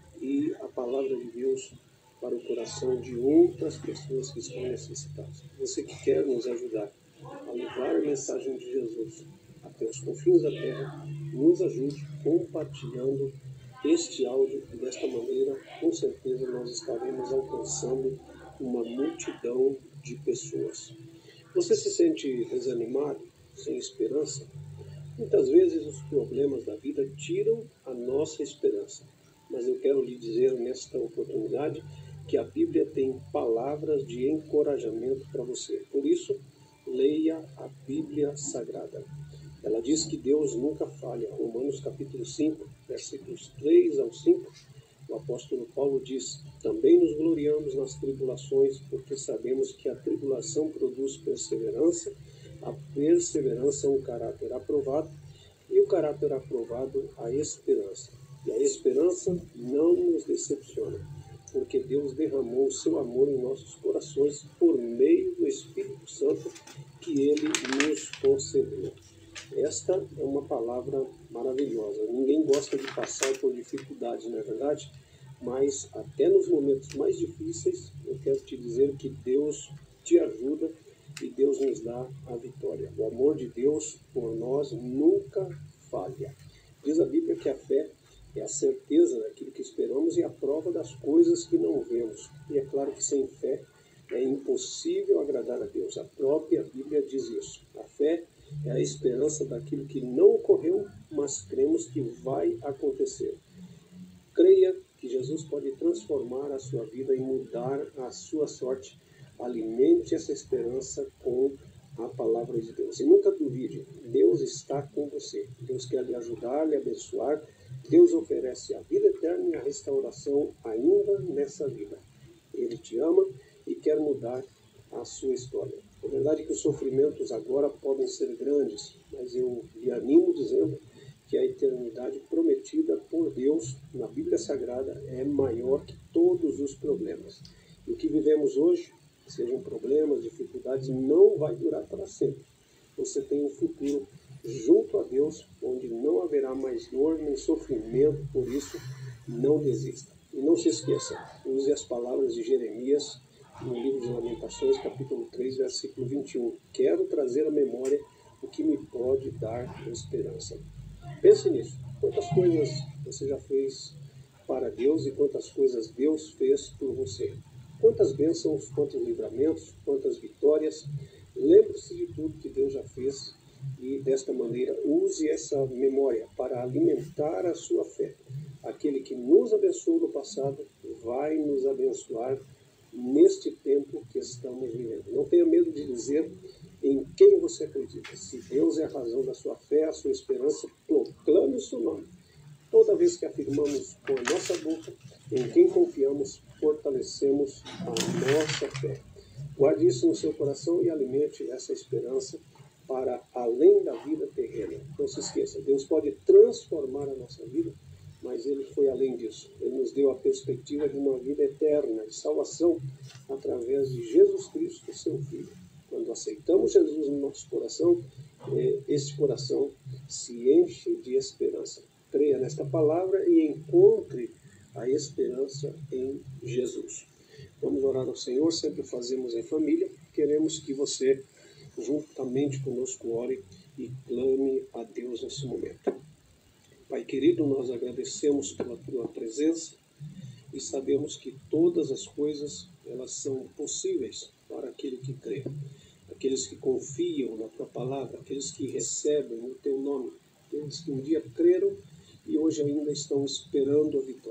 e a palavra de Deus para o coração de outras pessoas que estão necessitadas. Você que quer nos ajudar a levar a mensagem de Jesus até os confins da terra, nos ajude compartilhando este áudio e desta maneira, com certeza, nós estaremos alcançando uma multidão de pessoas. Você se sente desanimado, sem esperança? Muitas vezes os problemas da vida tiram a nossa esperança, mas eu quero lhe dizer nesta oportunidade que a Bíblia tem palavras de encorajamento para você. Por isso, leia a Bíblia Sagrada. Ela diz que Deus nunca falha. Romanos capítulo 5, versículos 3 ao 5, o apóstolo Paulo diz: também nos gloriamos nas tribulações, porque sabemos que a tribulação produz perseverança, a perseverança um caráter aprovado, e o caráter aprovado a esperança. E a esperança não nos decepciona, porque Deus derramou o seu amor em nossos corações por meio do Espírito Santo que Ele nos concedeu. Esta é uma palavra maravilhosa. Ninguém gosta de passar por dificuldades, não é verdade? Mas até nos momentos mais difíceis, eu quero te dizer que Deus te ajuda e Deus nos dá a vitória. O amor de Deus por nós nunca falha. Diz a Bíblia que a fé é a certeza daquilo que esperamos e a prova das coisas que não vemos. E é claro que sem fé é impossível agradar a Deus. A própria Bíblia diz isso. A fé é a esperança daquilo que não ocorreu, mas cremos que vai acontecer. Creia que Jesus pode transformar a sua vida e mudar a sua sorte. Alimente essa esperança com a palavra de Deus. E nunca duvide, Deus está com você. Deus quer lhe ajudar, lhe abençoar. Deus oferece a vida eterna e a restauração ainda nessa vida. Ele te ama e quer mudar a sua história. É verdade que os sofrimentos agora podem ser grandes, mas eu lhe animo dizendo que a eternidade prometida por Deus na Bíblia Sagrada é maior que todos os problemas. E o que vivemos hoje, sejam problemas, dificuldades, não vai durar para sempre. Você tem um futuro junto a Deus, onde não haverá mais dor nem sofrimento, por isso não desista. E não se esqueça, use as palavras de Jeremias no livro de Lamentações, capítulo 3, versículo 21. Quero trazer à memória o que me pode dar esperança. Pense nisso. Quantas coisas você já fez para Deus e quantas coisas Deus fez por você? Quantas bênçãos, quantos livramentos, quantas vitórias. Lembre-se de tudo que Deus já fez e, desta maneira, use essa memória para alimentar a sua fé. Aquele que nos abençoou no passado vai nos abençoar neste tempo que estamos vivendo. Não tenha medo de dizer em quem você acredita. Se Deus é a razão da sua fé, a sua esperança, proclame o seu nome. Toda vez que afirmamos com a nossa boca em quem confiamos, fortalecemos a nossa fé. Guarde isso no seu coração e alimente essa esperança para além da vida terrena. Não se esqueça, Deus pode transformar a nossa vida, mas Ele foi além disso. Ele nos deu a perspectiva de uma vida eterna, de salvação, através de Jesus Cristo, seu Filho. Quando aceitamos Jesus no nosso coração, esse coração se enche de esperança. Creia nesta palavra e encontre a esperança em Jesus. Vamos orar ao Senhor, sempre fazemos em família. Queremos que você, juntamente conosco, ore e clame a Deus nesse momento. Pai querido, nós agradecemos pela Tua presença e sabemos que todas as coisas, elas são possíveis para aquele que crê. Aqueles que confiam na Tua palavra, aqueles que recebem o Teu nome, aqueles que um dia creram e hoje ainda estão esperando a vitória.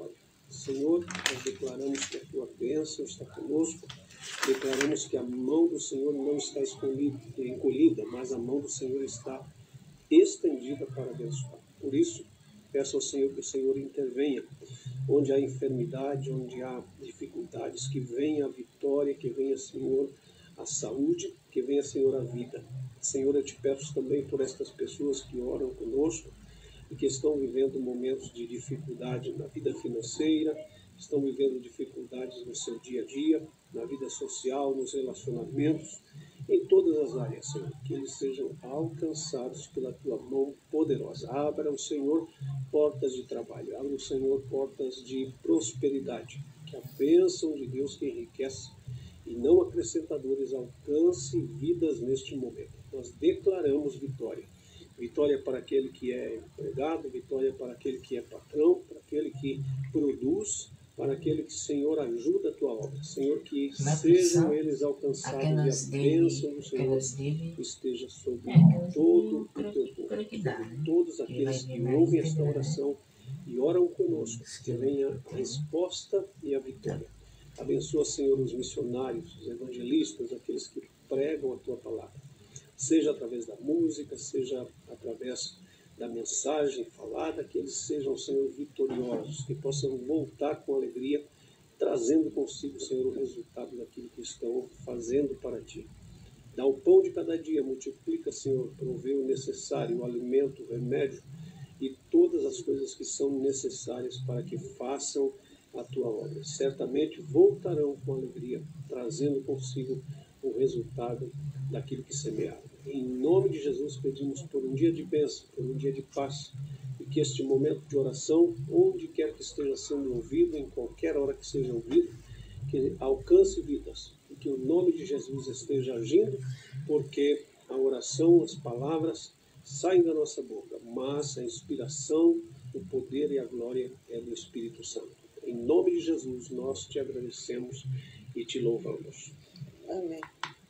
Senhor, nós declaramos que a tua bênção está conosco, declaramos que a mão do Senhor não está encolhida, mas a mão do Senhor está estendida para abençoar. Por isso, peço ao Senhor que o Senhor intervenha onde há enfermidade, onde há dificuldades, que venha a vitória, que venha, Senhor, a saúde, que venha, Senhor, a vida. Senhor, eu te peço também por estas pessoas que oram conosco e que estão vivendo momentos de dificuldade na vida financeira, estão vivendo dificuldades no seu dia a dia, na vida social, nos relacionamentos, em todas as áreas, Senhor, que eles sejam alcançados pela tua mão poderosa. Abra o Senhor portas de trabalho, abra o Senhor portas de prosperidade, que a bênção de Deus que enriquece e não acrescentadores alcance vidas neste momento. Nós declaramos vitória. Vitória para aquele que é empregado, vitória para aquele que é patrão, para aquele que produz, para aquele que, Senhor, ajuda a tua obra. Senhor, que sejam eles alcançados e a bênção do Senhor esteja sobre todo o teu povo, sobre todos aqueles que ouvem esta oração e oram conosco, que venha a resposta e a vitória. Abençoa, Senhor, os missionários, os evangelistas, aqueles que pregam a tua palavra, seja através da música, seja através da mensagem falada, que eles sejam, Senhor, vitoriosos, que possam voltar com alegria, trazendo consigo, Senhor, o resultado daquilo que estão fazendo para ti. Dá o pão de cada dia, multiplica, Senhor, provê o necessário, o alimento, o remédio e todas as coisas que são necessárias para que façam a tua obra. Certamente voltarão com alegria, trazendo consigo o resultado daquilo que semearam. Em nome de Jesus, pedimos por um dia de bênção, por um dia de paz, e que este momento de oração, onde quer que esteja sendo ouvido, em qualquer hora que seja ouvido, que alcance vidas, e que o nome de Jesus esteja agindo, porque a oração, as palavras saem da nossa boca, mas a inspiração, o poder e a glória é do Espírito Santo. Em nome de Jesus, nós te agradecemos e te louvamos.
Amém.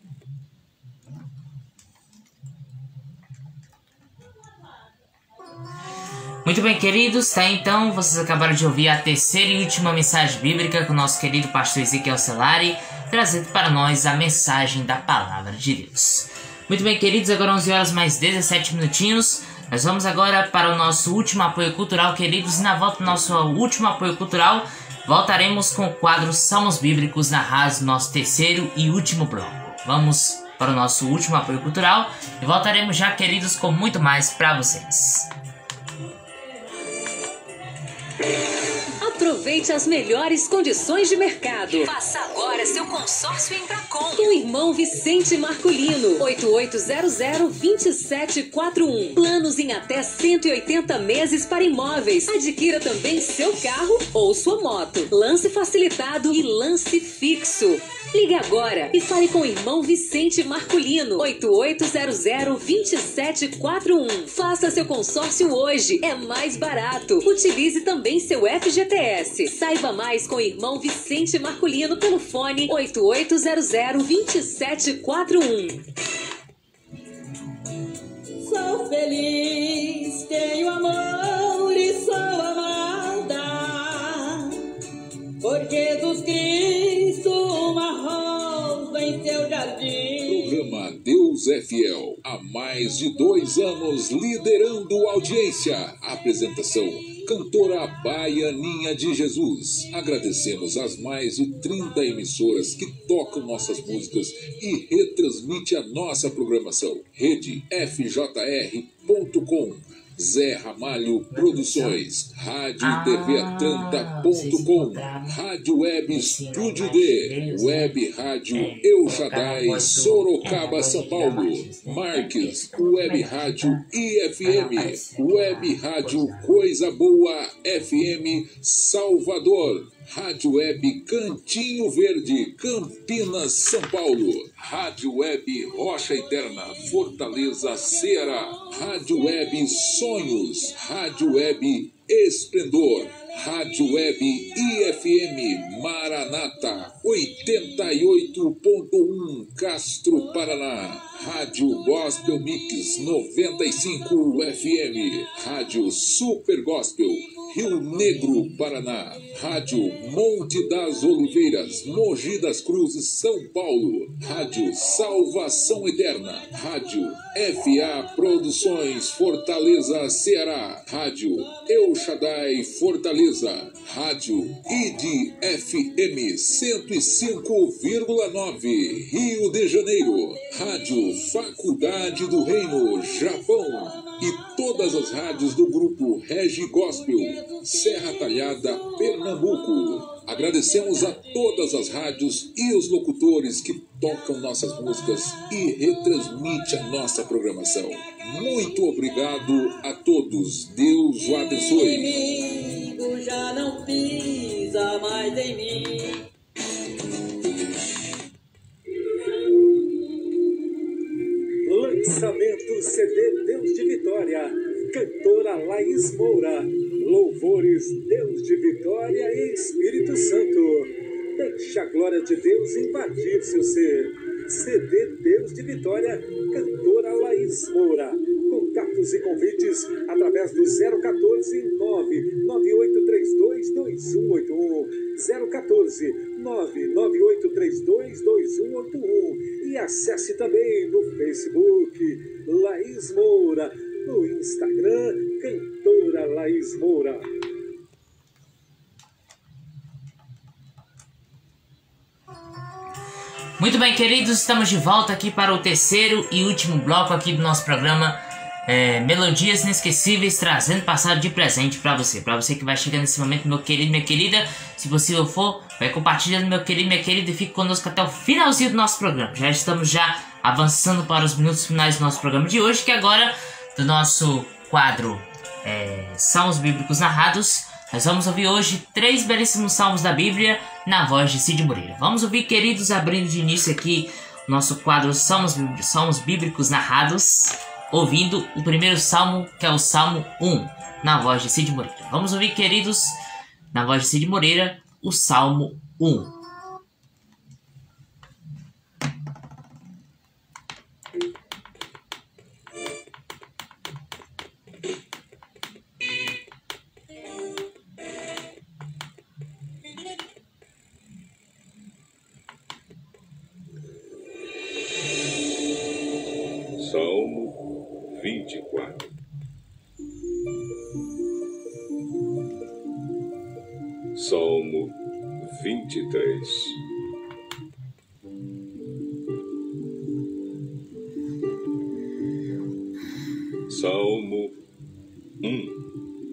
Muito bem, queridos, tá? Então, vocês acabaram de ouvir a terceira e última mensagem bíblica com o nosso querido pastor Ezequiel Celari, trazendo para nós a mensagem da Palavra de Deus. Muito bem, queridos, agora 11 horas mais 17 minutinhos. Nós vamos agora para o nosso último apoio cultural, queridos, e na volta do nosso último apoio cultural, voltaremos com o quadro Salmos Bíblicos narrados no nosso terceiro e último bloco. Vamos para o nosso último apoio cultural e voltaremos já, queridos, com muito mais para vocês.
Aproveite as melhores condições de mercado. Faça agora seu consórcio Embracon. Com o irmão Vicente Marculino. 8800-2741. Planos em até 180 meses para imóveis. Adquira também seu carro ou sua moto. Lance facilitado e lance fixo. Ligue agora e fale com o irmão Vicente Marculino. 8800-2741. Faça seu consórcio hoje. É mais barato. Utilize também seu FGTS. Saiba mais com o irmão Vicente Marculino pelo fone 8800-2741.
Sou feliz, tenho amor e sou amada. Por Jesus Cristo, uma rosa em seu jardim.
Programa Deus é Fiel. Há mais de 2 anos liderando a audiência. Apresentação: cantora Baianinha de Jesus. Agradecemos às mais de 30 emissoras que tocam nossas músicas e retransmite a nossa programação. Rede FJR.com, Zé Ramalho Produções, Rádio TVAtlanta.com, Rádio Web Estúdio D, Web Rádio El Shaddai Sorocaba, São Paulo, Marques, Web Rádio IFM, Web Rádio Coisa Boa FM Salvador, Rádio Web Cantinho Verde, Campinas, São Paulo, Rádio Web Rocha Eterna, Fortaleza, Ceará, Rádio Web Sonhos, Rádio Web Esplendor, Rádio Web IFM Maranata 88.1 Castro, Paraná, Rádio Gospel Mix 95 FM, Rádio Super Gospel
Rio Negro, Paraná. Rádio Monte das Oliveiras, Mogi das Cruzes, São Paulo. Rádio Salvação Eterna. Rádio FA Produções, Fortaleza, Ceará. Rádio El Shaddai, Fortaleza. Rádio ID FM 105,9, Rio de Janeiro. Rádio Faculdade do Reino, Japão. E todas as rádios do grupo Regi Gospel, Serra Talhada, Pernambuco. Agradecemos a todas as rádios e os locutores que tocam nossas músicas e retransmite a nossa programação. Muito obrigado a todos. Deus o abençoe.
O inimigo já não pisa mais em mim.
Lançamento CD Deus de Vitória, cantora Laís Moura, louvores Deus de Vitória e Espírito Santo. Deixe a glória de Deus invadir seu ser. CD Deus de Vitória, cantora Laís Moura. Contatos e convites através do 014 99832 2181, 014 99832 2181, e acesse também no Facebook Laís Moura, no Instagram cantora Laís Moura.
Muito bem, queridos, estamos de volta aqui para o terceiro e último bloco aqui do nosso programa Melodias Inesquecíveis, trazendo passado de presente para você que vai chegando nesse momento, meu querido, minha querida. Se possível for, vai compartilhando, meu querido, minha querida, e fique conosco até o finalzinho do nosso programa. Já estamos avançando para os minutos finais do nosso programa de hoje, que agora, do nosso quadro Salmos Bíblicos Narrados, nós vamos ouvir hoje 3 belíssimos salmos da Bíblia na voz de Cid Moreira. Vamos ouvir, queridos, abrindo de início aqui o nosso quadro Salmos Bíblicos Narrados, ouvindo o primeiro salmo, que é o Salmo 1, na voz de Cid Moreira. Vamos ouvir, queridos, na voz de Cid Moreira, o Salmo 1.
Salmo 24. Salmo 23. Salmo 1.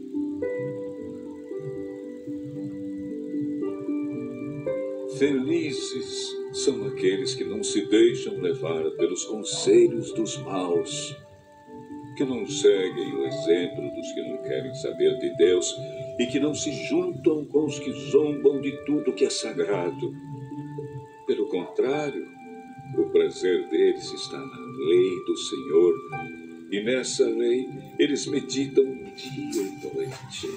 Felizes são aqueles que não se deixam levar pelos conselhos dos maus, que não seguem o exemplo dos que não querem saber de Deus e que não se juntam com os que zombam de tudo que é sagrado. Pelo contrário, o prazer deles está na lei do Senhor, e nessa lei eles meditam dia e noite.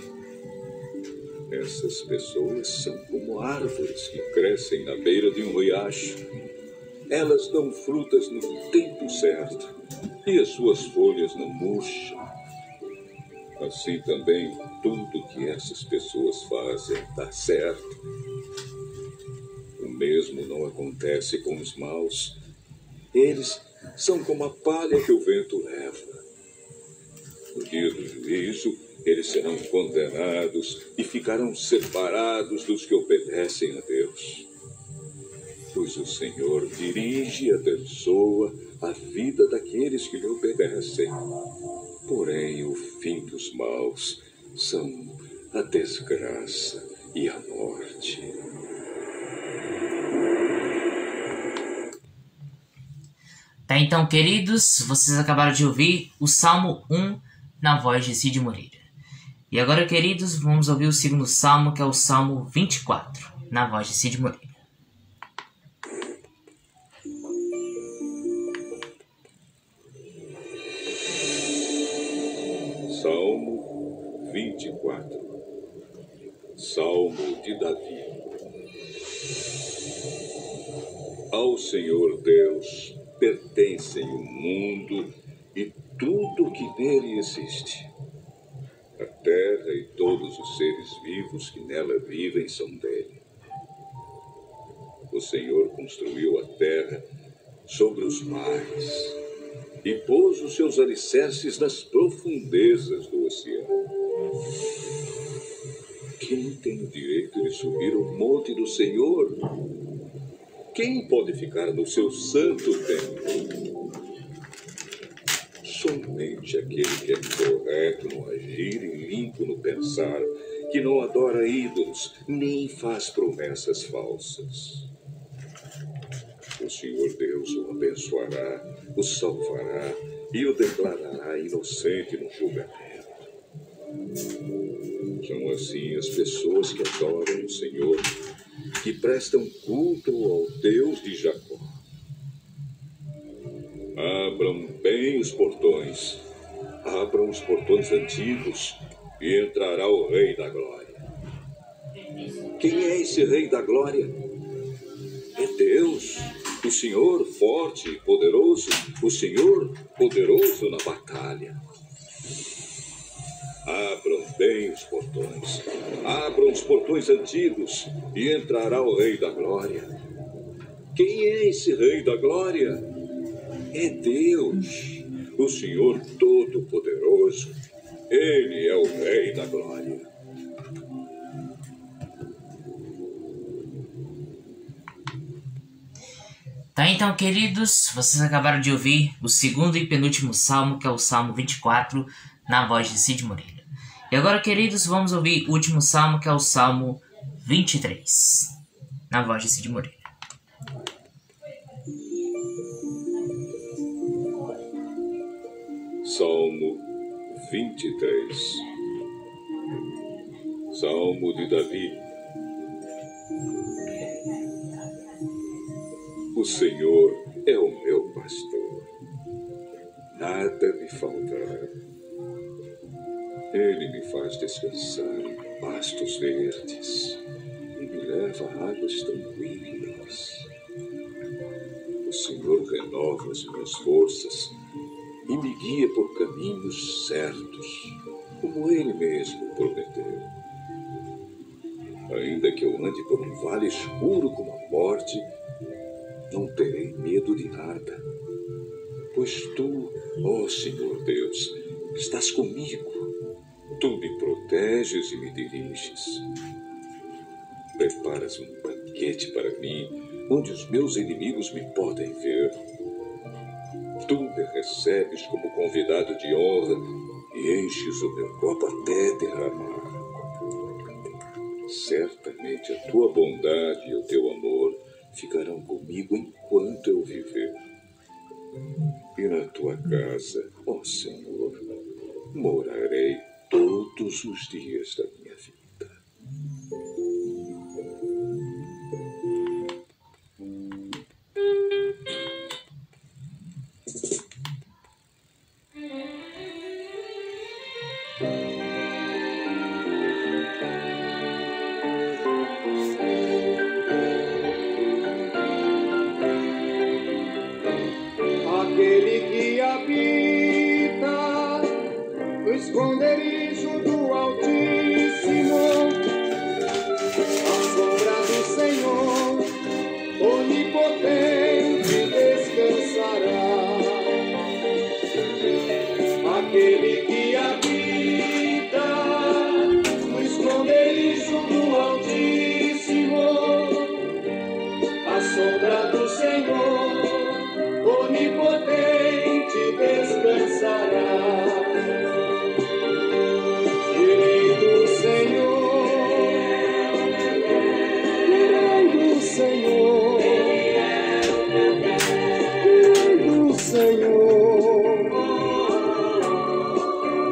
Essas pessoas são como árvores que crescem na beira de um riacho. Elas dão frutas no tempo certo, e as suas folhas não murcham. Assim também, tudo que essas pessoas fazem dá certo. O mesmo não acontece com os maus. Eles são como a palha que o vento leva. No dia do juízo, eles serão condenados e ficarão separados dos que obedecem a Deus. Pois o Senhor dirige e abençoa a vida daqueles que lhe obedecem. Porém, o fim dos maus são a desgraça e a morte.
Tá, então, queridos, vocês acabaram de ouvir o Salmo 1 na voz de Cid Moreira. E agora, queridos, vamos ouvir o segundo salmo, que é o Salmo 24, na voz de Cid Moreira.
Salmo 24. Salmo de Davi. Ao Senhor Deus pertencem o mundo e tudo que nele existe. A terra e todos os seres vivos que nela vivem são dele. O Senhor construiu a terra sobre os mares e pôs os seus alicerces nas profundezas do oceano. Quem tem o direito de subir o monte do Senhor? Quem pode ficar no seu santo templo? Somente aquele que é correto no agir e limpo no pensar, que não adora ídolos, nem faz promessas falsas. O Senhor Deus o abençoará, o salvará e o declarará inocente no julgamento. São assim as pessoas que adoram o Senhor, que prestam culto ao Deus de Jacó. Abram bem os portões, abram os portões antigos e entrará o Rei da Glória. Quem é esse Rei da Glória? É Deus, o Senhor forte e poderoso, o Senhor poderoso na batalha. Abram bem os portões, abram os portões antigos e entrará o Rei da Glória. Quem é esse Rei da Glória? É Deus, o Senhor Todo-Poderoso. Ele é o Rei da Glória.
Tá, então, queridos, vocês acabaram de ouvir o segundo e penúltimo salmo, que é o Salmo 24, na voz de Cid Moreira. E agora, queridos, vamos ouvir o último salmo, que é o Salmo 23, na voz de Cid Moreira.
Salmo 23. Salmo de Davi. O Senhor é o meu pastor, nada me faltará. Ele me faz descansar em pastos verdes e me leva a águas tranquilas. O Senhor renova as minhas forças e me guia por caminhos certos, como Ele mesmo prometeu. Ainda que eu ande por um vale escuro como a morte, não terei medo de nada, pois Tu, ó Senhor Deus, estás comigo. Tu me proteges e me diriges. Preparas um banquete para mim, onde os meus inimigos me podem ver. Tu me recebes como convidado de honra e enches o meu copo até derramar. Certamente a Tua bondade e o Teu amor ficarão comigo enquanto eu viver. E na Tua casa, ó Senhor, morarei todos os dias da minha vida.
Aquele que habita no esconderijo do Altíssimo, à sombra do Senhor, onipotente descansará. Aquele que habita no esconderijo do Altíssimo, à sombra do Senhor, onipotente descansará. Direi do Senhor, direi do Senhor, direi do Senhor.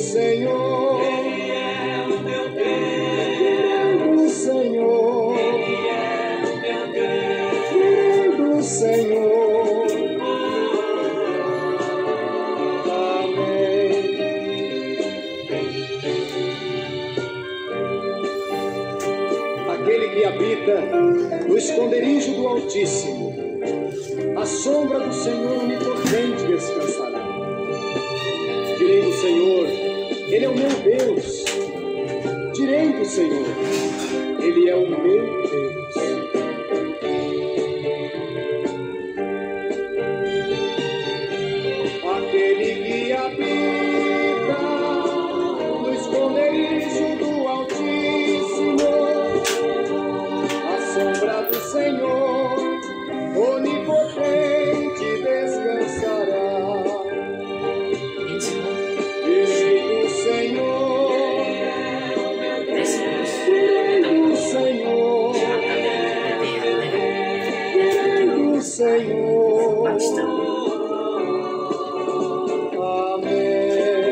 Senhor.
Ele é o meu Deus.
Querido Senhor.
Ele é o meu Deus.
Querido Senhor. Amém. Aquele que habita no esconderijo do Altíssimo, a sombra do Senhor onipotente descansará. Direi do Senhor, Ele é o meu Deus. Direi do Senhor, Ele é o meu Deus. Aquele que habita no esconderijo do Altíssimo, a sombra do Senhor onipotente descansará. Direi do Senhor, direi do Senhor, direi do Senhor. Amém.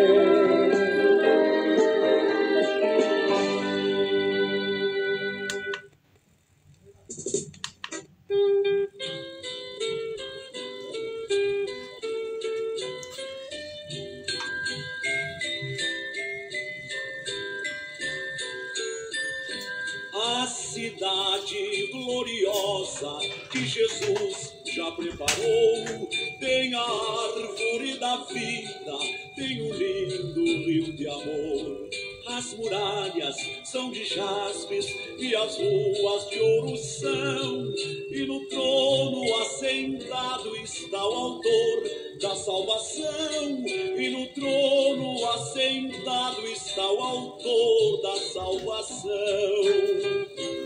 A cidade gloriosa que Jesus já preparou tem a árvore da vida, tem um lindo rio de amor. As muralhas são de jaspes e as ruas de ouro são, e no trono assentado está o autor da salvação, e no trono assentado está o autor da salvação.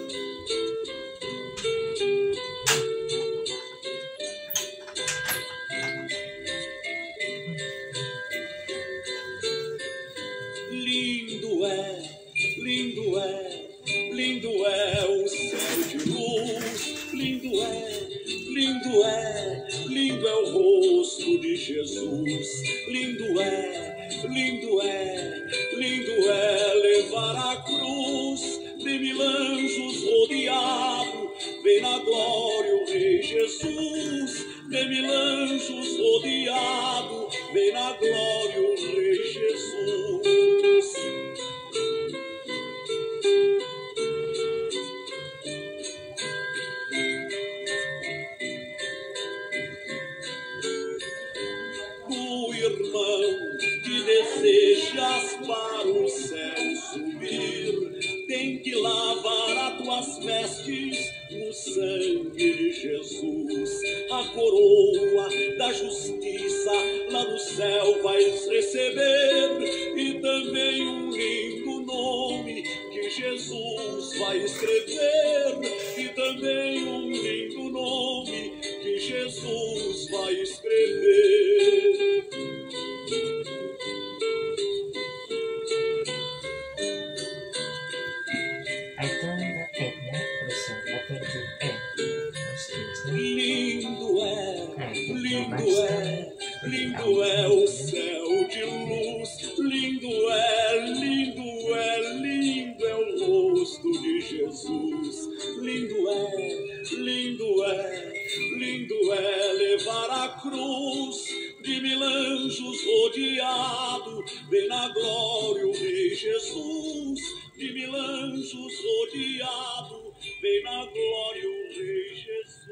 Lindo é, lindo é, lindo é o céu de luz, lindo é, lindo é, lindo é o rosto de Jesus, lindo é, lindo é, lindo é levar a cruz, de mil anjos rodeado, vem na glória o Rei Jesus, de mil anjos rodeado, vem na glória o Rei Jesus. Tu, irmão, que desejas para o céu subir, tem que lavar as tuas vestes no sangue de Jesus. A coroa da justiça lá no céu vais receber, e também um lindo nome que Jesus vai escrever, e também um lindo nome que Jesus vai escrever. Lindo é, lindo é, lindo é o céu de luz, lindo é, lindo é, lindo é o rosto de Jesus, lindo é, lindo é, lindo é levar a cruz, de mil anjos rodeado, vem na glória o Rei Jesus, de mil anjos rodeado, vem na glória o Rei Jesus.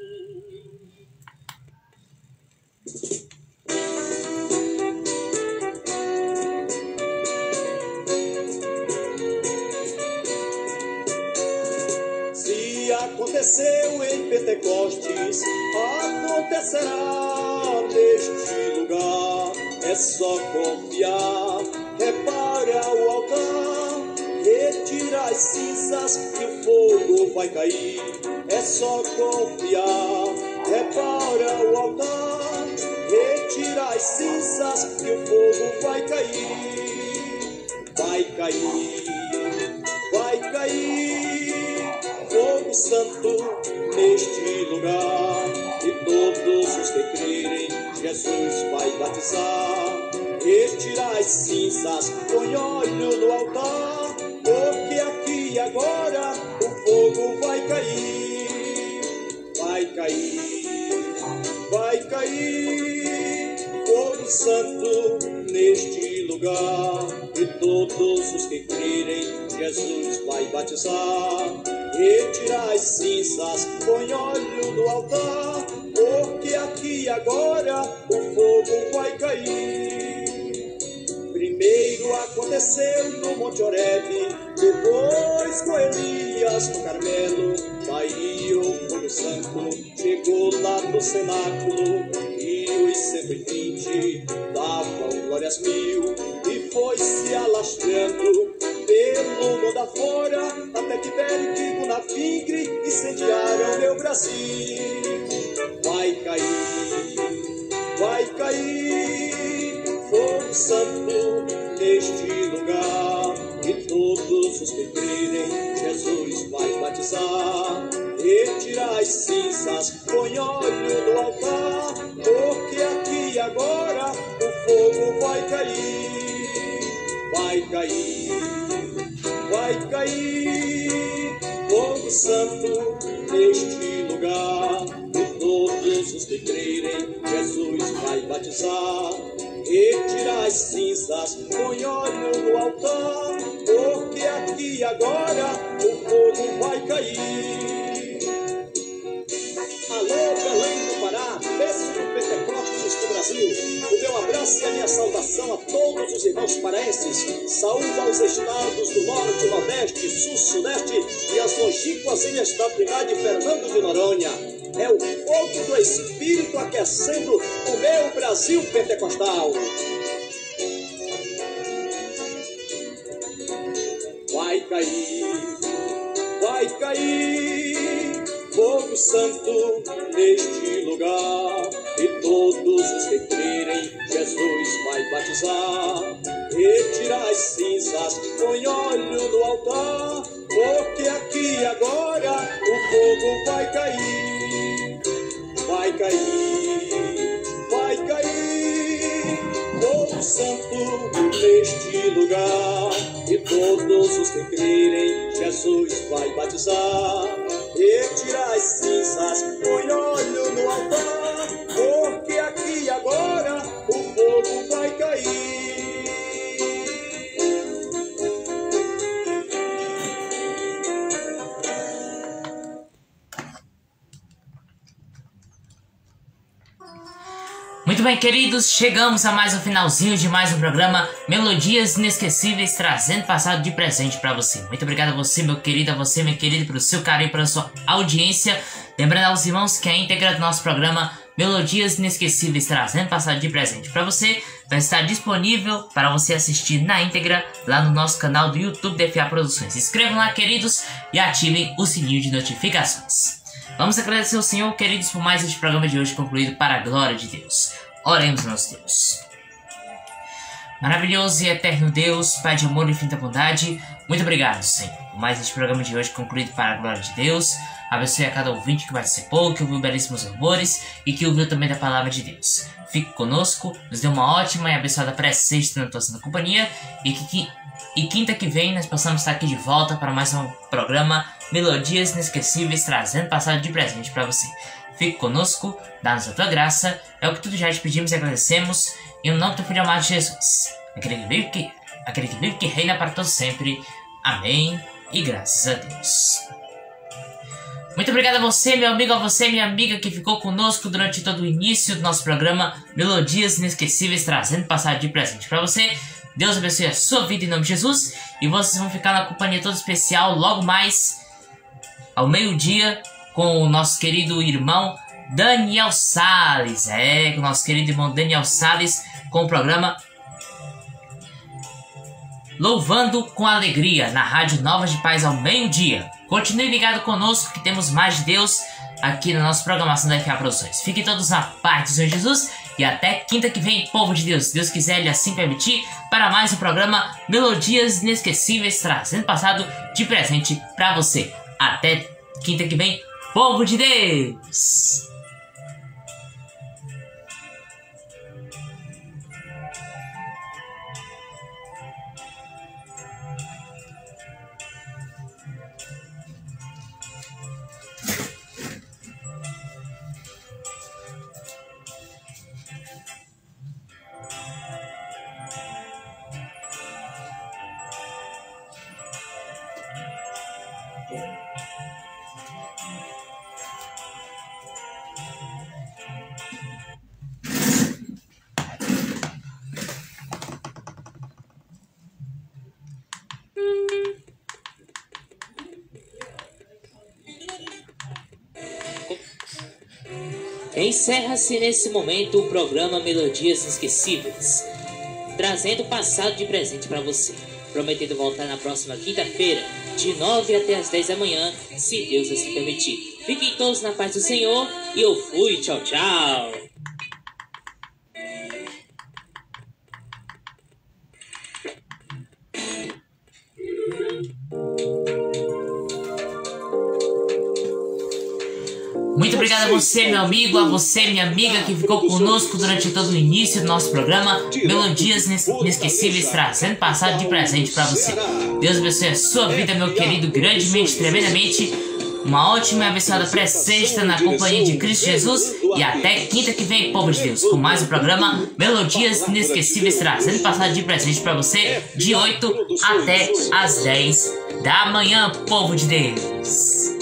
Se aconteceu em Pentecostes, acontecerá neste lugar. É só confiar, repara o altar, retira as cinzas que o fogo vai cair. É só confiar, repara o altar, retira as cinzas que o fogo vai cair. Vai cair, vai cair fogo santo neste lugar, e todos os que crerem Jesus vai batizar. Retira as cinzas, põe óleo no altar, porque aqui e agora o fogo vai cair. Vai cair, vai cair, fogo santo neste lugar. E todos os que crerem, Jesus vai batizar. Retira as cinzas, põe óleo no altar, porque aqui e agora o fogo vai cair. Primeiro aconteceu no Monte Horebe, depois com Elias no Carmelo. Daí o fogo santo chegou lá no cenáculo, e os 120 davam glórias mil, e foi se alastrando pelo mundo afora, até que Berico na Fingre incendiaram meu Brasil. Vai cair, fogo santo neste lugar, e todos os que crerem, Jesus vai batizar. Retira as cinzas, põe óleo no altar, porque aqui e agora o fogo vai cair. Vai cair, vai cair, fogo santo neste lugar, e todos os que crerem, Jesus vai batizar. Retira as cinzas, põe óleo no altar, porque aqui e agora o fogo vai cair. Alô, Belém do Pará, berço do Pentecostes do Brasil. O meu abraço e a minha saudação a todos os irmãos paraenses. Saúde aos estados do Norte, Nordeste, Sul, Sudeste e as longínquas ilhas da Trindade Fernando de Noronha. É o fogo do Espírito aquecendo o meu Brasil pentecostal. Vai cair, fogo santo neste lugar, e todos os que crerem, Jesus vai batizar. Retira as cinzas, põe óleo no altar, porque aqui e agora o fogo vai cair. Vai cair, vai cair, fogo santo neste lugar, e todos os que crerem, Jesus vai batizar. Retira as cinzas, põe óleo no altar, porque aqui e agora o fogo vai cair.
Muito bem, queridos, chegamos a mais um finalzinho de mais um programa Melodias Inesquecíveis, trazendo passado de presente para você. Muito obrigado a você, meu querido, a você, minha querida, pelo seu carinho, pela sua audiência. Lembrando aos irmãos que a íntegra do nosso programa Melodias Inesquecíveis, trazendo passado de presente para você, vai estar disponível para você assistir na íntegra lá no nosso canal do YouTube DFA Produções. Se inscrevam lá, queridos, e ativem o sininho de notificações. Vamos agradecer ao Senhor, queridos, por mais este programa de hoje concluído para a glória de Deus. Oremos, nosso Deus. Maravilhoso e eterno Deus, Pai de amor e infinita bondade, muito obrigado, Senhor, por mais este programa de hoje concluído para a glória de Deus. Abençoe a cada ouvinte que participou, que ouviu belíssimos louvores e que ouviu também da palavra de Deus. Fique conosco, nos dê uma ótima e abençoada pré-sexta na tua santa companhia, e quinta que vem nós possamos estar aqui de volta para mais um programa Melodias Inesquecíveis, trazendo passado de presente para você. Fique conosco, dá-nos a tua graça, é o que tudo já te pedimos e agradecemos, em nome do teu Filho amado Jesus, aquele que vive que reina para todos sempre. Amém, e graças a Deus. Muito obrigado a você, meu amigo, a você, minha amiga, que ficou conosco durante todo o início do nosso programa Melodias Inesquecíveis, trazendo passado de presente para você. Deus abençoe a sua vida em nome de Jesus, e vocês vão ficar na companhia toda especial logo mais ao meio-dia com o nosso querido irmão Daniel Salles. Com o nosso querido irmão Daniel Salles, com o programa Louvando com Alegria, na Rádio Novas de Paz ao meio-dia. Continue ligado conosco que temos mais de Deus aqui na nossa programação da FA Produções. Fiquem todos na paz do Senhor Jesus e até quinta que vem, povo de Deus, se Deus quiser, Ele assim permitir, para mais um programa Melodias Inesquecíveis, trazendo passado de presente para você. Até quinta que vem, povo de Deus!
Encerra-se nesse momento o programa Melodias Inesquecíveis, trazendo o passado de presente para você. Prometendo voltar na próxima quinta-feira, de 9 até as 10 da manhã, se Deus assim permitir. Fiquem todos na paz do Senhor e eu fui. Tchau, tchau.
Muito obrigado a você, meu amigo, a você, minha amiga, que ficou conosco durante todo o início do nosso programa Melodias Inesquecíveis, trazendo passado de presente para você. Deus abençoe a sua vida, meu querido, grandemente, tremendamente. Uma ótima e abençoada pré-sexta na companhia de Cristo Jesus. E até quinta que vem, povo de Deus, com mais um programa Melodias Inesquecíveis, trazendo passado de presente para você, de 8 até as 10 da manhã, povo de Deus.